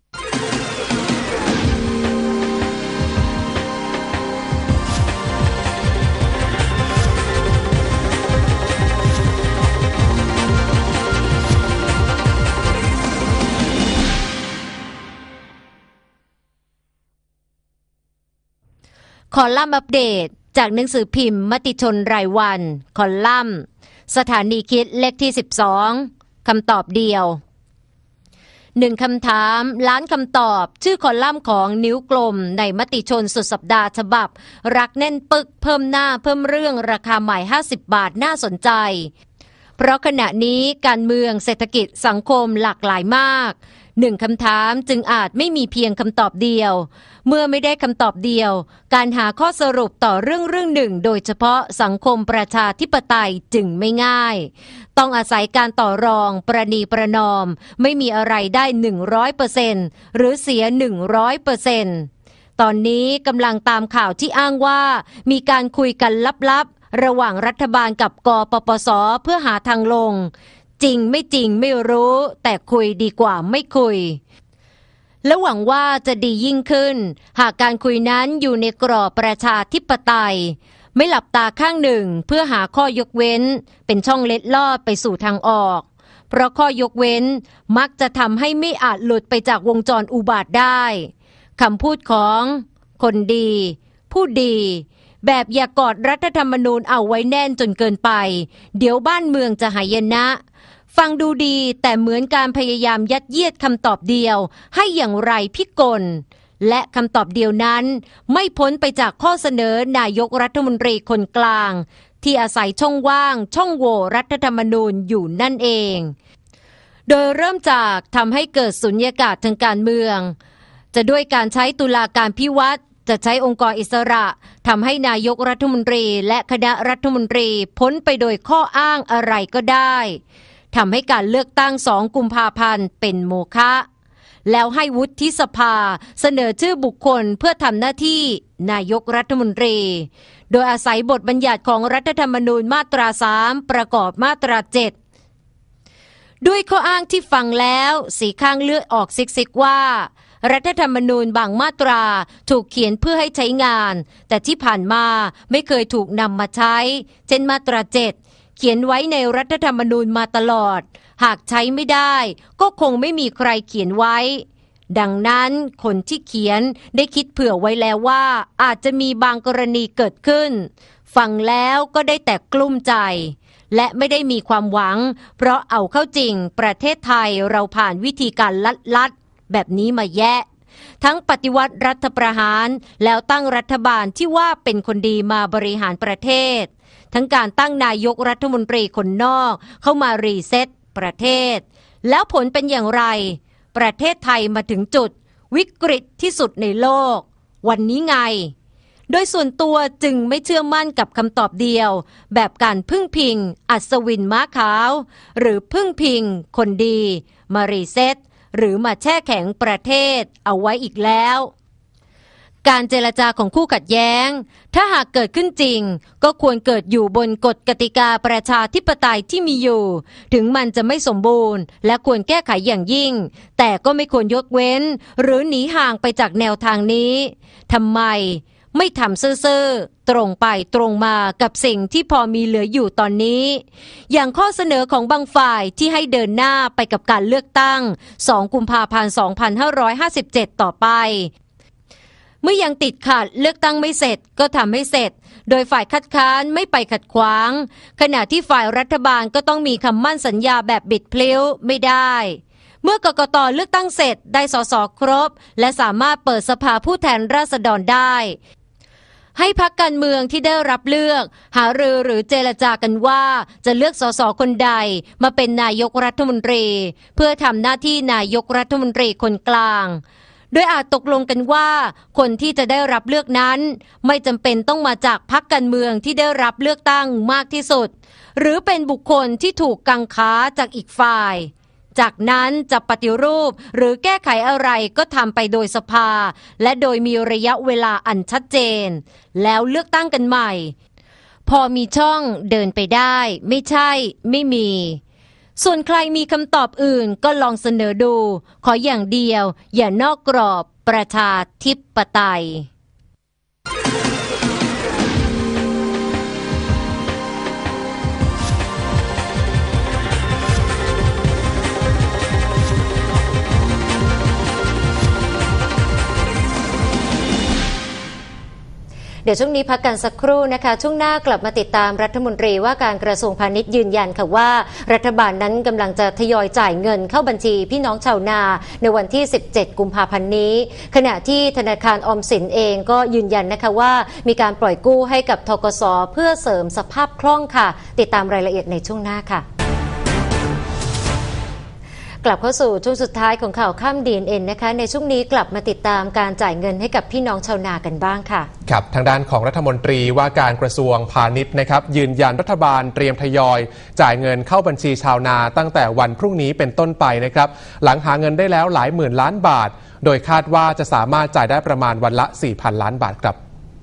คอลัมน์อัปเดตจากหนังสือพิมพ์มติชนรายวันคอลัมน์สถานีคิดเลขที่สิบสองคำตอบเดียวหนึ่งคำถามล้านคำตอบชื่อคอลัมน์ของนิ้วกลมในมติชนสุดสัปดาห์ฉบับรักแน่นปึกเพิ่มหน้าเพิ่มเรื่องราคาใหม่ห้าสิบบาทน่าสนใจเพราะขณะนี้การเมืองเศรษฐกิจสังคมหลากหลายมากหนึ่งคำถามจึงอาจไม่มีเพียงคำตอบเดียวเมื่อไม่ได้คำตอบเดียวการหาข้อสรุปต่อเรื่องเรื่องหนึ่งโดยเฉพาะสังคมประชาธิปไตยจึงไม่ง่ายต้องอาศัยการต่อรองประนีประนอมไม่มีอะไรได้ หนึ่งร้อยเปอร์เซ็นต์ หรือเสีย หนึ่งร้อยเปอร์เซ็นต์ ตอนนี้กำลังตามข่าวที่อ้างว่ามีการคุยกันลับๆระหว่างรัฐบาลกับกปปส.เพื่อหาทางลงจริงไม่จริงไม่รู้แต่คุยดีกว่าไม่คุยและหวังว่าจะดียิ่งขึ้นหากการคุยนั้นอยู่ในกรอบประชาธิปไตยไม่หลับตาข้างหนึ่งเพื่อหาข้อยกเว้นเป็นช่องเล็ดลอดไปสู่ทางออกเพราะข้อยกเว้นมักจะทำให้ไม่อาจหลุดไปจากวงจรอุบาทได้คำพูดของคนดีผู้ดีแบบอย่ากอดรัฐธรรมนูญเอาไว้แน่นจนเกินไปเดี๋ยวบ้านเมืองจะหายนะฟังดูดีแต่เหมือนการพยายามยัดเยียดคำตอบเดียวให้อย่างไรพิกลและคำตอบเดียวนั้นไม่พ้นไปจากข้อเสนอนายกรัฐมนตรีคนกลางที่อาศัยช่องว่างช่องโหว่รัฐธรรมนูญอยู่นั่นเองโดยเริ่มจากทำให้เกิดสุญญากาศทางการเมืองจะด้วยการใช้ตุลาการพิวัตรจะใช้องค์กรอิสระทำให้นายกรัฐมนตรีและคณะรัฐมนตรีพ้นไปโดยข้ออ้างอะไรก็ได้ทำให้การเลือกตั้งสองกุมภาพันธ์เป็นโมฆะแล้วให้วุฒิสภาเสนอชื่อบุคคลเพื่อทำหน้าที่นายกรัฐมนตรีโดยอาศัยบทบัญญัติของรัฐธรรมนูญมาตราสามประกอบมาตราเจ็ดด้วยข้ออ้างที่ฟังแล้วสีข้างเลือดออกซิกๆว่ารัฐธรรมนูญบางมาตราถูกเขียนเพื่อให้ใช้งานแต่ที่ผ่านมาไม่เคยถูกนำมาใช้เช่นมาตราเจ็ดเขียนไว้ในรัฐธรรมนูญมาตลอดหากใช้ไม่ได้ก็คงไม่มีใครเขียนไว้ดังนั้นคนที่เขียนได้คิดเผื่อไว้แล้วว่าอาจจะมีบางกรณีเกิดขึ้นฟังแล้วก็ได้แต่กลุ้มใจและไม่ได้มีความหวังเพราะเอาเข้าจริงประเทศไทยเราผ่านวิธีการลัดๆแบบนี้มาแยะทั้งปฏิวัติรัฐประหารแล้วตั้งรัฐบาลที่ว่าเป็นคนดีมาบริหารประเทศทั้งการตั้งนายกรัฐมนตรีคนนอกเข้ามารีเซ็ตประเทศแล้วผลเป็นอย่างไรประเทศไทยมาถึงจุดวิกฤตที่สุดในโลกวันนี้ไงโดยส่วนตัวจึงไม่เชื่อมั่นกับคำตอบเดียวแบบการพึ่งพิงอัศวินม้าขาวหรือพึ่งพิงคนดีมารีเซ็ตหรือมาแช่แข็งประเทศเอาไว้อีกแล้วการเจรจาของคู่ขัดแย้งถ้าหากเกิดขึ้นจริงก็ควรเกิดอยู่บนกฎกติกาประชาธิปไตยที่มีอยู่ถึงมันจะไม่สมบูรณ์และควรแก้ไขอย่างยิ่งแต่ก็ไม่ควรยกเว้นหรือหนีห่างไปจากแนวทางนี้ทำไมไม่ทำซื่อๆตรงไปตรงมากับสิ่งที่พอมีเหลืออยู่ตอนนี้อย่างข้อเสนอของบางฝ่ายที่ให้เดินหน้าไปกับการเลือกตั้งสองกุมภาพันธ์สองพันห้าร้อยห้าสิบเจ็ดต่อไปเมื่อยังติดขัดเลือกตั้งไม่เสร็จก็ทำให้เสร็จโดยฝ่ายคัดค้านไม่ไปขัดขวางขณะที่ฝ่ายรัฐบาลก็ต้องมีคำมั่นสัญญาแบบบิดพลิ้วไม่ได้เมื่อกกต.เลือกตั้งเสร็จได้สสครบและสามารถเปิดสภาผู้แทนราษฎรได้ให้พรรคการเมืองที่ได้รับเลือกหารือหรือเจรจากันว่าจะเลือกสสคนใดมาเป็นนายกรัฐมนตรีเพื่อทำหน้าที่นายกรัฐมนตรีคนกลางโดยอาจตกลงกันว่าคนที่จะได้รับเลือกนั้นไม่จำเป็นต้องมาจากพรรคการเมืองที่ได้รับเลือกตั้งมากที่สุดหรือเป็นบุคคลที่ถูกกังขาจากอีกฝ่ายจากนั้นจะปฏิรูปหรือแก้ไขอะไรก็ทำไปโดยสภาและโดยมีระยะเวลาอันชัดเจนแล้วเลือกตั้งกันใหม่พอมีช่องเดินไปได้ไม่ใช่ไม่มีส่วนใครมีคำตอบอื่นก็ลองเสนอดูขออย่างเดียวอย่านอกกรอบประชาธิปไตยเดี๋ยวช่วงนี้พักกันสักครู่นะคะช่วงหน้ากลับมาติดตามรัฐมนตรีว่าการกระทรวงพาณิชย์ยืนยันค่ะว่ารัฐบาลนั้นกำลังจะทยอยจ่ายเงินเข้าบัญชีพี่น้องชาวนาในวันที่สิบเจ็ดกุมภาพันธ์นี้ขณะที่ธนาคารออมสินเองก็ยืนยันนะคะว่ามีการปล่อยกู้ให้กับธกส.เพื่อเสริมสภาพคล่องค่ะติดตามรายละเอียดในช่วงหน้าค่ะกลับเข้าสู่ช่วงสุดท้ายของข่าวค่ำ ดี เอ็น เอ็น นะคะในช่วงนี้กลับมาติดตามการจ่ายเงินให้กับพี่น้องชาวนากันบ้างค่ะครับทางด้านของรัฐมนตรีว่าการกระทรวงพาณิชย์นะครับยืนยันรัฐบาลเตรียมทยอยจ่ายเงินเข้าบัญชีชาวนาตั้งแต่วันพรุ่งนี้เป็นต้นไปนะครับหลังหาเงินได้แล้วหลายหมื่นล้านบาทโดยคาดว่าจะสามารถจ่ายได้ประมาณวันละ สี่พัน ล้านบาทครับ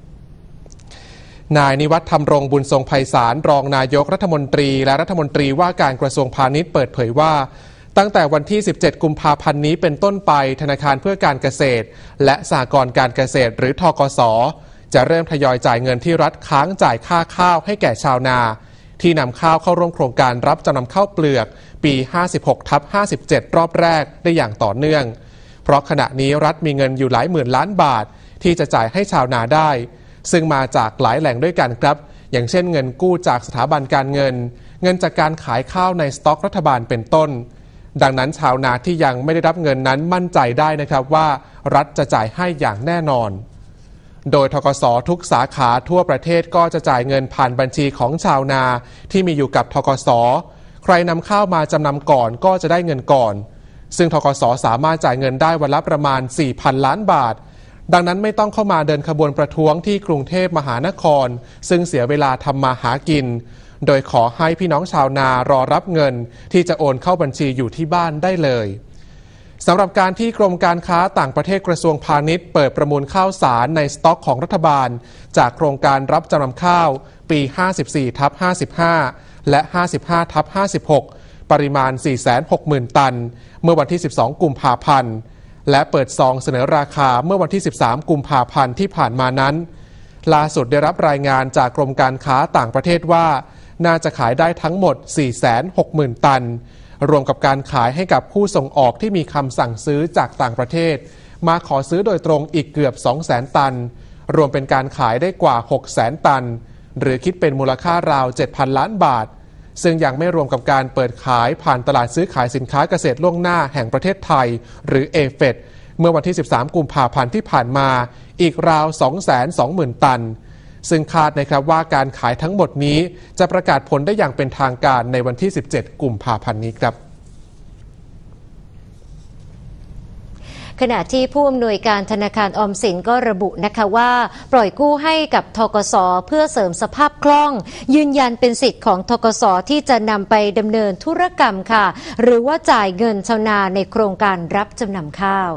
นายนิวัฒน์ธรรมรงค์บุญทรงไพศาลรองนายกรัฐมนตรีและรัฐมนตรีว่าการกระทรวงพาณิชย์เปิดเผยว่าตั้งแต่วันที่สิบเจ็ดกุมภาพันธ์นี้เป็นต้นไปธนาคารเพื่อการเกษตรและสหกรณ์การเกษตรหรือธกส.จะเริ่มทยอยจ่ายเงินที่รัฐค้างจ่ายค่าข้าวให้แก่ชาวนาที่นำข้าวเข้าร่วมโครงการรับจำนำข้าวเปลือกปี ห้าสิบหกทับห้าสิบเจ็ด รอบแรกได้อย่างต่อเนื่องเพราะขณะนี้รัฐมีเงินอยู่หลายหมื่นล้านบาทที่จะจ่ายให้ชาวนาได้ซึ่งมาจากหลายแหล่งด้วยกันครับอย่างเช่นเงินกู้จากสถาบันการเงินเงินจากการขายข้าวในสต็อกรัฐบาลเป็นต้นดังนั้นชาวนาที่ยังไม่ได้รับเงินนั้นมั่นใจได้นะครับว่ารัฐจะจ่ายให้อย่างแน่นอนโดยธกส.ทุกสาขาทั่วประเทศก็จะจ่ายเงินผ่านบัญชีของชาวนาที่มีอยู่กับธกส.ใครนำข้าวมาจำนำก่อนก็จะได้เงินก่อนซึ่งธกส.สามารถจ่ายเงินได้วันละประมาณ สี่พัน ล้านบาทดังนั้นไม่ต้องเข้ามาเดินขบวนประท้วงที่กรุงเทพมหานครซึ่งเสียเวลาทำมาหากินโดยขอให้พี่น้องชาวนารอรับเงินที่จะโอนเข้าบัญชีอยู่ที่บ้านได้เลยสำหรับการที่กรมการค้าต่างประเทศกระทรวงพาณิชย์เปิดประมูลข้าวสารในสต็อกของรัฐบาลจากโครงการรับจำนำข้าวปี ห้าสิบสี่ทับห้าสิบห้า และ ห้าสิบห้าทับห้าสิบหก ปริมาณ สี่แสนหกหมื่น ตันเมื่อวันที่ สิบสอง กุมภาพันธ์และเปิดซองเสนอราคาเมื่อวันที่ สิบสาม กุมภาพันธ์ที่ผ่านมานั้นล่าสุดได้รับรายงานจากกรมการค้าต่างประเทศว่าน่าจะขายได้ทั้งหมด สี่แสนหกหมื่น ตันรวมกับการขายให้กับผู้ส่งออกที่มีคำสั่งซื้อจากต่างประเทศมาขอซื้อโดยตรงอีกเกือบ สองแสน ตันรวมเป็นการขายได้กว่า หกแสน ตันหรือคิดเป็นมูลค่าราว เจ็ดพัน ล้านบาทซึ่งยังไม่รวมกับการเปิดขายผ่านตลาดซื้อขายสินค้าเกษตรล่วงหน้าแห่งประเทศไทยหรือ เอ เฟ อี เมื่อวันที่ สิบสาม กุมภาพันธ์ที่ผ่านมาอีกราว สองแสนสองหมื่น ตันซึ่งคาดนะครับว่าการขายทั้งหมดนี้จะประกาศผลได้อย่างเป็นทางการในวันที่ สิบเจ็ด กุมภาพันธ์นี้ครับขณะที่ผู้อำนวยการธนาคารออมสินก็ระบุนะคะว่าปล่อยกู้ให้กับธกส.เพื่อเสริมสภาพคล่องยืนยันเป็นสิทธิ์ของธกส.ที่จะนำไปดำเนินธุรกรรมค่ะหรือว่าจ่ายเงินชาวนาในโครงการรับจำนำข้าว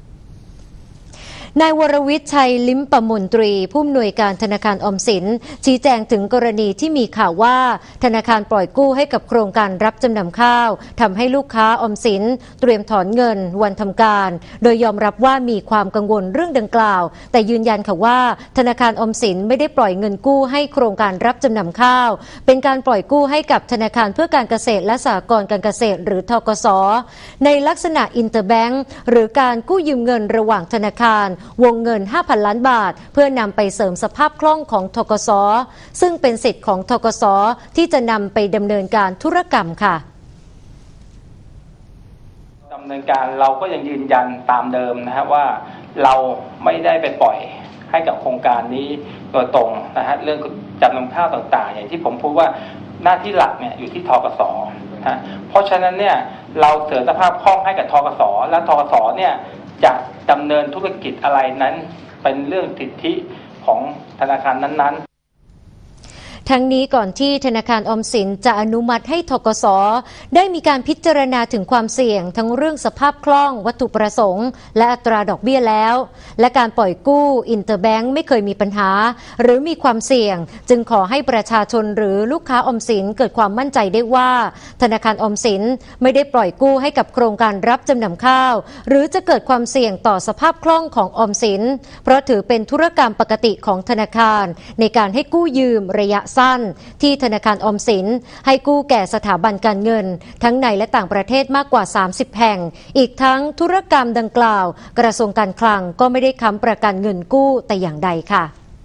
นายวรวิทย์ชัยลิ้มประมนตรีผู้อำนวยการธนาคารออมสินชี้แจงถึงกรณีที่มีข่าวว่าธนาคารปล่อยกู้ให้กับโครงการรับจำนำข้าวทำให้ลูกค้าออมสินเตรียมถอนเงินวันทำการโดยยอมรับว่ามีความกังวลเรื่องดังกล่าวแต่ยืนยันค่ะว่าธนาคารออมสินไม่ได้ปล่อยเงินกู้ให้โครงการรับจำนำข้าวเป็นการปล่อยกู้ให้กับธนาคารเพื่อการเกษตรและสหกรณ์การเกษตรหรือธกส.ในลักษณะอินเตอร์แบงก์หรือการกู้ยืมเงินระหว่างธนาคารวงเงิน ห้าพัน ล้านบาทเพื่อนำไปเสริมสภาพคล่องของธกส.ซึ่งเป็นสิทธิ์ของธกส.ที่จะนำไปดำเนินการธุรกรรมค่ะดำเนินการเราก็ยังยืนยันตามเดิมนะครับว่าเราไม่ได้ไปปล่อยให้กับโครงการนี้โดยตรงนะฮะเรื่องจำนำข้าวต่างๆอย่างที่ผมพูดว่าหน้าที่หลักเนี่ยอยู่ที่ธกส.นะเพราะฉะนั้นเนี่ยเราเสริมสภาพคล่องให้กับธกส.และธกส.เนี่ยจะดำเนินธุรกิจอะไรนั้นเป็นเรื่องสิทธิของธนาคารนั้นๆทั้งนี้ก่อนที่ธนาคารออมสินจะอนุมัติให้ธกส.ได้มีการพิจารณาถึงความเสี่ยงทั้งเรื่องสภาพคล่องวัตถุประสงค์และอัตราดอกเบี้ยแล้วและการปล่อยกู้อินเตอร์แบงก์ไม่เคยมีปัญหาหรือมีความเสี่ยงจึงขอให้ประชาชนหรือลูกค้าออมสินเกิดความมั่นใจได้ว่าธนาคารออมสินไม่ได้ปล่อยกู้ให้กับโครงการรับจำนำข้าวหรือจะเกิดความเสี่ยงต่อสภาพคล่องของออมสินเพราะถือเป็นธุรกรรมปกติของธนาคารในการให้กู้ยืมระยะสั้นที่ธนาคารออมสินให้กู้แก่สถาบันการเงินทั้งในและต่างประเทศมากกว่าสามสิบแห่งอีกทั้งธุรกรรมดังกล่าวกระทรวงการคลังก็ไม่ได้ค้ำประกันเงินกู้แต่อย่างใดค่ะ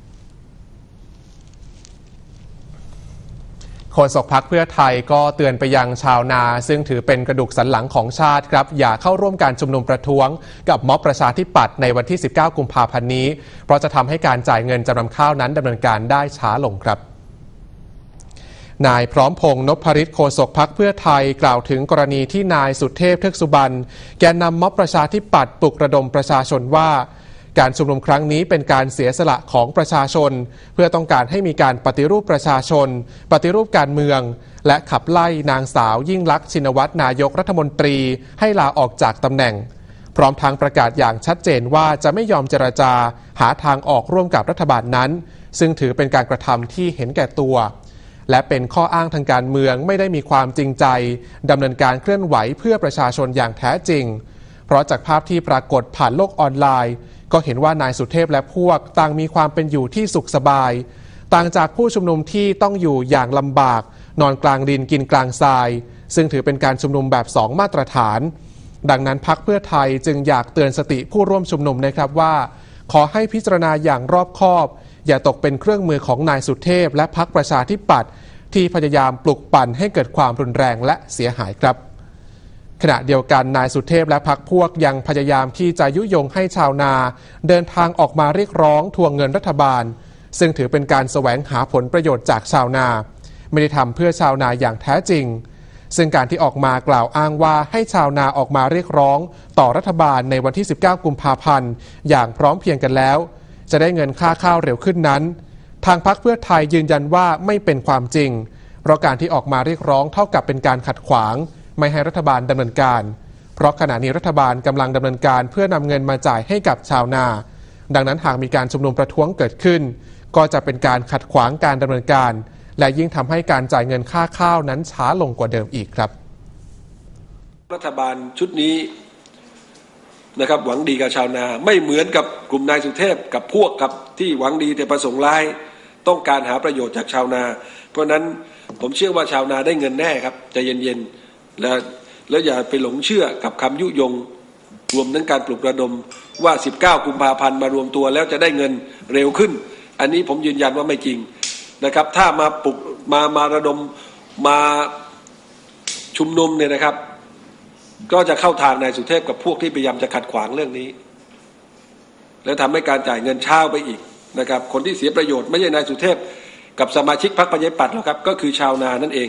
โฆษกพรรคเพื่อไทยก็เตือนไปยังชาวนาซึ่งถือเป็นกระดูกสันหลังของชาติครับอย่าเข้าร่วมการชุมนุมประท้วงกับม็อบประชาธิปัตย์ในวันที่สิบเก้ากุมภาพันธ์นี้เพราะจะทำให้การจ่ายเงินจำนำข้าวนั้นดำเนินการได้ช้าลงครับนายพร้อมพงษ์นพฤทธิ์โฆษกพรรคเพื่อไทยกล่าวถึงกรณีที่นายสุเทพเทือกสุบรรณแกนนำม็อบประชาธิปัตย์ปลุกระดมประชาชนว่าการชุมนุมครั้งนี้เป็นการเสียสละของประชาชนเพื่อต้องการให้มีการปฏิรูปประชาชนปฏิรูปการเมืองและขับไล่นางสาวยิ่งลักษณ์ชินวัตรนายกรัฐมนตรีให้ลาออกจากตำแหน่งพร้อมทั้งประกาศอย่างชัดเจนว่าจะไม่ยอมเจรจาหาทางออกร่วมกับรัฐบาลนั้นซึ่งถือเป็นการกระทำที่เห็นแก่ตัวและเป็นข้ออ้างทางการเมืองไม่ได้มีความจริงใจดำเนินการเคลื่อนไหวเพื่อประชาชนอย่างแท้จริงเพราะจากภาพที่ปรากฏผ่านโลกออนไลน์ก็เห็นว่านายสุเทพและพวกต่างมีความเป็นอยู่ที่สุขสบายต่างจากผู้ชุมนุมที่ต้องอยู่อย่างลำบากนอนกลางดินกินกลางทรายซึ่งถือเป็นการชุมนุมแบบสองมาตรฐานดังนั้นพรรคเพื่อไทยจึงอยากเตือนสติผู้ร่วมชุมนุมนะครับว่าขอให้พิจารณาอย่างรอบคอบอย่าตกเป็นเครื่องมือของนายสุเทพและพรรคประชาธิปัตย์ที่พยายามปลุกปั่นให้เกิดความรุนแรงและเสียหายครับขณะเดียวกันนายสุเทพและพรรคพวกยังพยายามที่จะยุยงให้ชาวนาเดินทางออกมาเรียกร้องทวงเงินรัฐบาลซึ่งถือเป็นการแสวงหาผลประโยชน์จากชาวนาไม่ได้ทำเพื่อชาวนาอย่างแท้จริงซึ่งการที่ออกมากล่าวอ้างว่าให้ชาวนาออกมาเรียกร้องต่อรัฐบาลในวันที่สิบเก้ากุมภาพันธ์อย่างพร้อมเพรียงกันแล้วจะได้เงินค่าข้าวเร็วขึ้นนั้นทางพรรคเพื่อไทยยืนยันว่าไม่เป็นความจริงเพราะการที่ออกมาเรียกร้องเท่ากับเป็นการขัดขวางไม่ให้รัฐบาลดำเนินการเพราะขณะนี้รัฐบาลกำลังดำเนินการเพื่อนำเงินมาจ่ายให้กับชาวนาดังนั้นหากมีการชุมนุมประท้วงเกิดขึ้นก็จะเป็นการขัดขวางการดำเนินการและยิ่งทำให้การจ่ายเงินค่าข้าวนั้นช้าลงกว่าเดิมอีกครับรัฐบาลชุดนี้นะครับหวังดีกับชาวนาไม่เหมือนกับกลุ่มนายสุเทพกับพวกกับที่หวังดีแต่ประสงค์ร้ายต้องการหาประโยชน์จากชาวนาเพราะนั้นผมเชื่อว่าชาวนาได้เงินแน่ครับใจเย็นๆและแล้วอย่าไปหลงเชื่อกับคำยุยงรวมทั้งการปลุกระดมว่าสิบเก้ากุมภาพันธ์มารวมตัวแล้วจะได้เงินเร็วขึ้นอันนี้ผมยืนยันว่าไม่จริงนะครับถ้ามาปลุกมามาระดมมาชุมนุมเนี่ยนะครับก็จะเข้าทางนายสุเทพกับพวกที่พยายามจะขัดขวางเรื่องนี้แล้วทำให้การจ่ายเงินช้าไปอีกนะครับคนที่เสียประโยชน์ไม่ใช่นายสุเทพกับสมาชิกพรรคประชาธิปัตย์หรอกครับก็คือชาวนานั่นเอง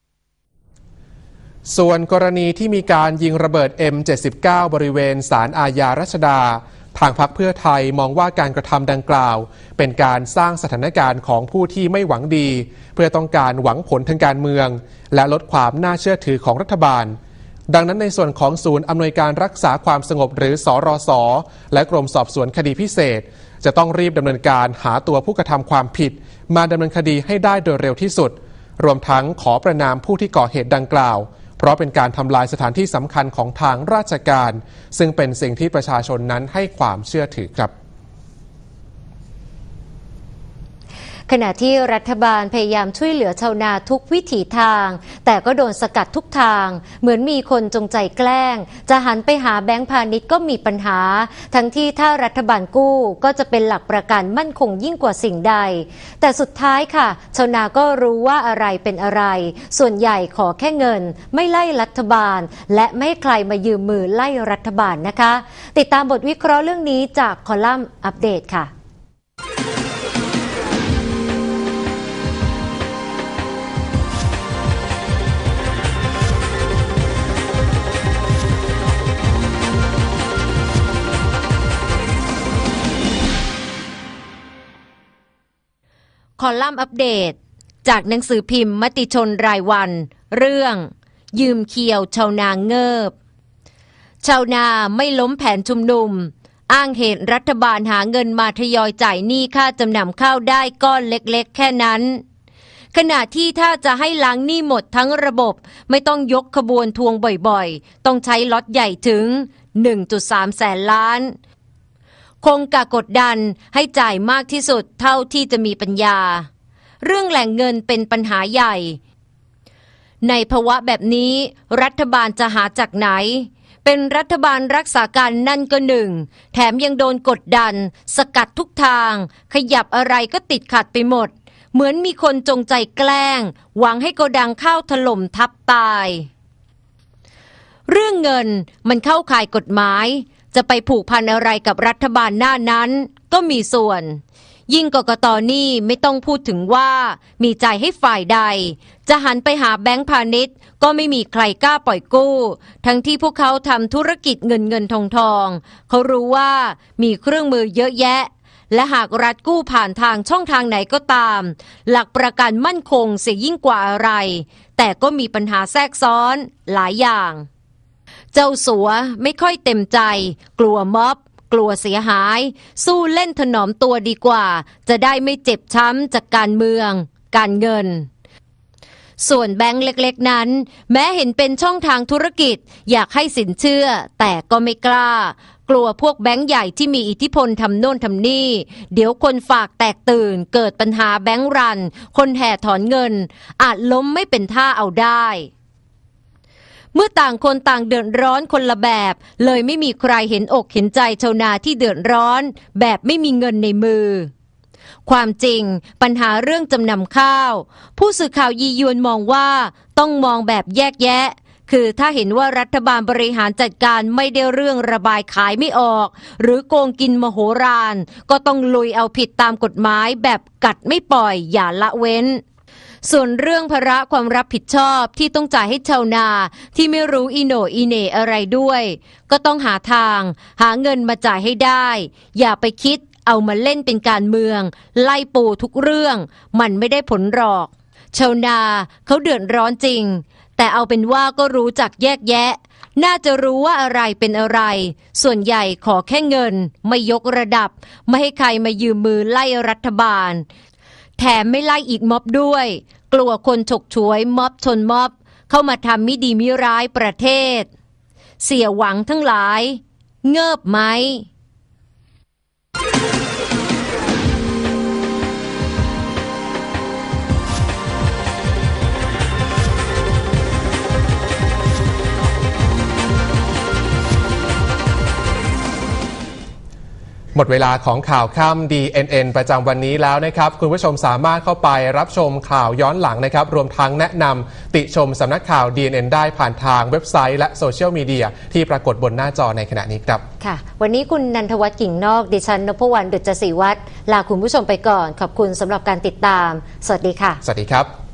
ส่วนกรณีที่มีการยิงระเบิด เอ็ม เจ็ดสิบเก้า บริเวณศาลอาญารัชดาทางพรรคเพื่อไทยมองว่าการกระทำดังกล่าวเป็นการสร้างสถานการณ์ของผู้ที่ไม่หวังดีเพื่อต้องการหวังผลทางการเมืองและลดความน่าเชื่อถือของรัฐบาลดังนั้นในส่วนของศูนย์อำนวยการรักษาความสงบหรือสรส.และกรมสอบสวนคดีพิเศษจะต้องรีบดำเนินการหาตัวผู้กระทำความผิดมาดำเนินคดีให้ได้โดยเร็วที่สุดรวมทั้งขอประณามผู้ที่ก่อเหตุดังกล่าวเพราะเป็นการทำลายสถานที่สำคัญของทางราชการซึ่งเป็นสิ่งที่ประชาชนนั้นให้ความเชื่อถือครับขณะที่รัฐบาลพยายามช่วยเหลือชาวนาทุกวิถีทางแต่ก็โดนสกัดทุกทางเหมือนมีคนจงใจแกล้งจะหันไปหาแบงก์พาณิชย์ก็มีปัญหาทั้งที่ถ้ารัฐบาลกู้ก็จะเป็นหลักประกันมั่นคงยิ่งกว่าสิ่งใดแต่สุดท้ายค่ะชาวนาก็รู้ว่าอะไรเป็นอะไรส่วนใหญ่ขอแค่เงินไม่ไล่รัฐบาลและไม่ให้ใครมายืมมือไล่รัฐบาลนะคะติดตามบทวิเคราะห์เรื่องนี้จากคอลัมน์อัปเดตค่ะคอลัมน์อัปเดตจากหนังสือพิมพ์มติชนรายวันเรื่องยืมเคียวชาวนาเงิบชาวนาไม่ล้มแผนชุมนุมอ้างเหตุรัฐบาลหาเงินมาทยอยจ่ายหนี้ค่าจำนำข้าวได้ก้อนเล็กๆแค่นั้นขณะที่ถ้าจะให้ล้างหนี้หมดทั้งระบบไม่ต้องยกขบวนทวงบ่อยๆต้องใช้ล็อตใหญ่ถึง หนึ่งจุดสาม แสนล้านคงกะกดดันให้จ่ายมากที่สุดเท่าที่จะมีปัญญาเรื่องแหล่งเงินเป็นปัญหาใหญ่ในภาวะแบบนี้รัฐบาลจะหาจากไหนเป็นรัฐบาลรักษาการนั่นก็หนึ่งแถมยังโดนกดดันสกัดทุกทางขยับอะไรก็ติดขัดไปหมดเหมือนมีคนจงใจแกล้งหวังให้โกดังข้าวถล่มทับตายเรื่องเงินมันเข้าข่ายกฎหมายจะไปผูกพันอะไรกับรัฐบาลหน้านั้นก็มีส่วนยิ่งกกต.นี่ไม่ต้องพูดถึงว่ามีใจให้ฝ่ายใดจะหันไปหาแบงก์พาณิชย์ก็ไม่มีใครกล้าปล่อยกู้ทั้งที่พวกเขาทำธุรกิจเงินเงินทองทองเขารู้ว่ามีเครื่องมือเยอะแยะและหากรัฐกู้ผ่านทางช่องทางไหนก็ตามหลักประกันมั่นคงเสียยิ่งกว่าอะไรแต่ก็มีปัญหาแทรกซ้อนหลายอย่างเจ้าสัวไม่ค่อยเต็มใจกลัวม็อบกลัวเสียหายสู้เล่นถนอมตัวดีกว่าจะได้ไม่เจ็บช้ำจากการเมืองการเงินส่วนแบงค์เล็กๆนั้นแม้เห็นเป็นช่องทางธุรกิจอยากให้สินเชื่อแต่ก็ไม่กล้ากลัวพวกแบงค์ใหญ่ที่มีอิทธิพลทำโน่นทำนี่เดี๋ยวคนฝากแตกตื่นเกิดปัญหาแบงค์รันคนแห่ถอนเงินอาจล้มไม่เป็นท่าเอาได้เมื่อต่างคนต่างเดือดร้อนคนละแบบเลยไม่มีใครเห็นอกเห็นใจชาวนาที่เดือดร้อนแบบไม่มีเงินในมือความจริงปัญหาเรื่องจำนำข้าวผู้สื่อข่าวยียวนมองว่าต้องมองแบบแยกแยะคือถ้าเห็นว่ารัฐบาลบริหารจัดการไม่ได้เรื่องระบายขายไม่ออกหรือโกงกินมโหฬารก็ต้องลุยเอาผิดตามกฎหมายแบบกัดไม่ปล่อยอย่าละเว้นส่วนเรื่องภาระความรับผิดชอบที่ต้องจ่ายให้ชาวนาที่ไม่รู้อีโหน่อีเหน่อะไรด้วยก็ต้องหาทางหาเงินมาจ่ายให้ได้อย่าไปคิดเอามาเล่นเป็นการเมืองไล่ปูทุกเรื่องมันไม่ได้ผลหรอกชาวนาเขาเดือดร้อนจริงแต่เอาเป็นว่าก็รู้จักแยกแยะน่าจะรู้ว่าอะไรเป็นอะไรส่วนใหญ่ขอแค่เงินไม่ยกระดับไม่ให้ใครมายืมมือไล่รัฐบาลแถมไม่ไล่อีกม็อบด้วยกลัวคนฉกฉวยม็อบชนม็อบเข้ามาทำมิดีมิร้ายประเทศเสียหวังทั้งหลายเงิบไหมหมดเวลาของข่าวค่ำ ดี เอ็น เอ็น ประจำวันนี้แล้วนะครับคุณผู้ชมสามารถเข้าไปรับชมข่าวย้อนหลังนะครับรวมทั้งแนะนำติชมสำนักข่าว ดี เอ็น เอ็น ได้ผ่านทางเว็บไซต์และโซเชียลมีเดียที่ปรากฏบนหน้าจอในขณะนี้ครับค่ะวันนี้คุณนันทวัฒน์กิ่งนอกดิฉันนพวรรณ ดุจศรีวัฒน์ลาคุณผู้ชมไปก่อนขอบคุณสำหรับการติดตามสวัสดีค่ะสวัสดีครับ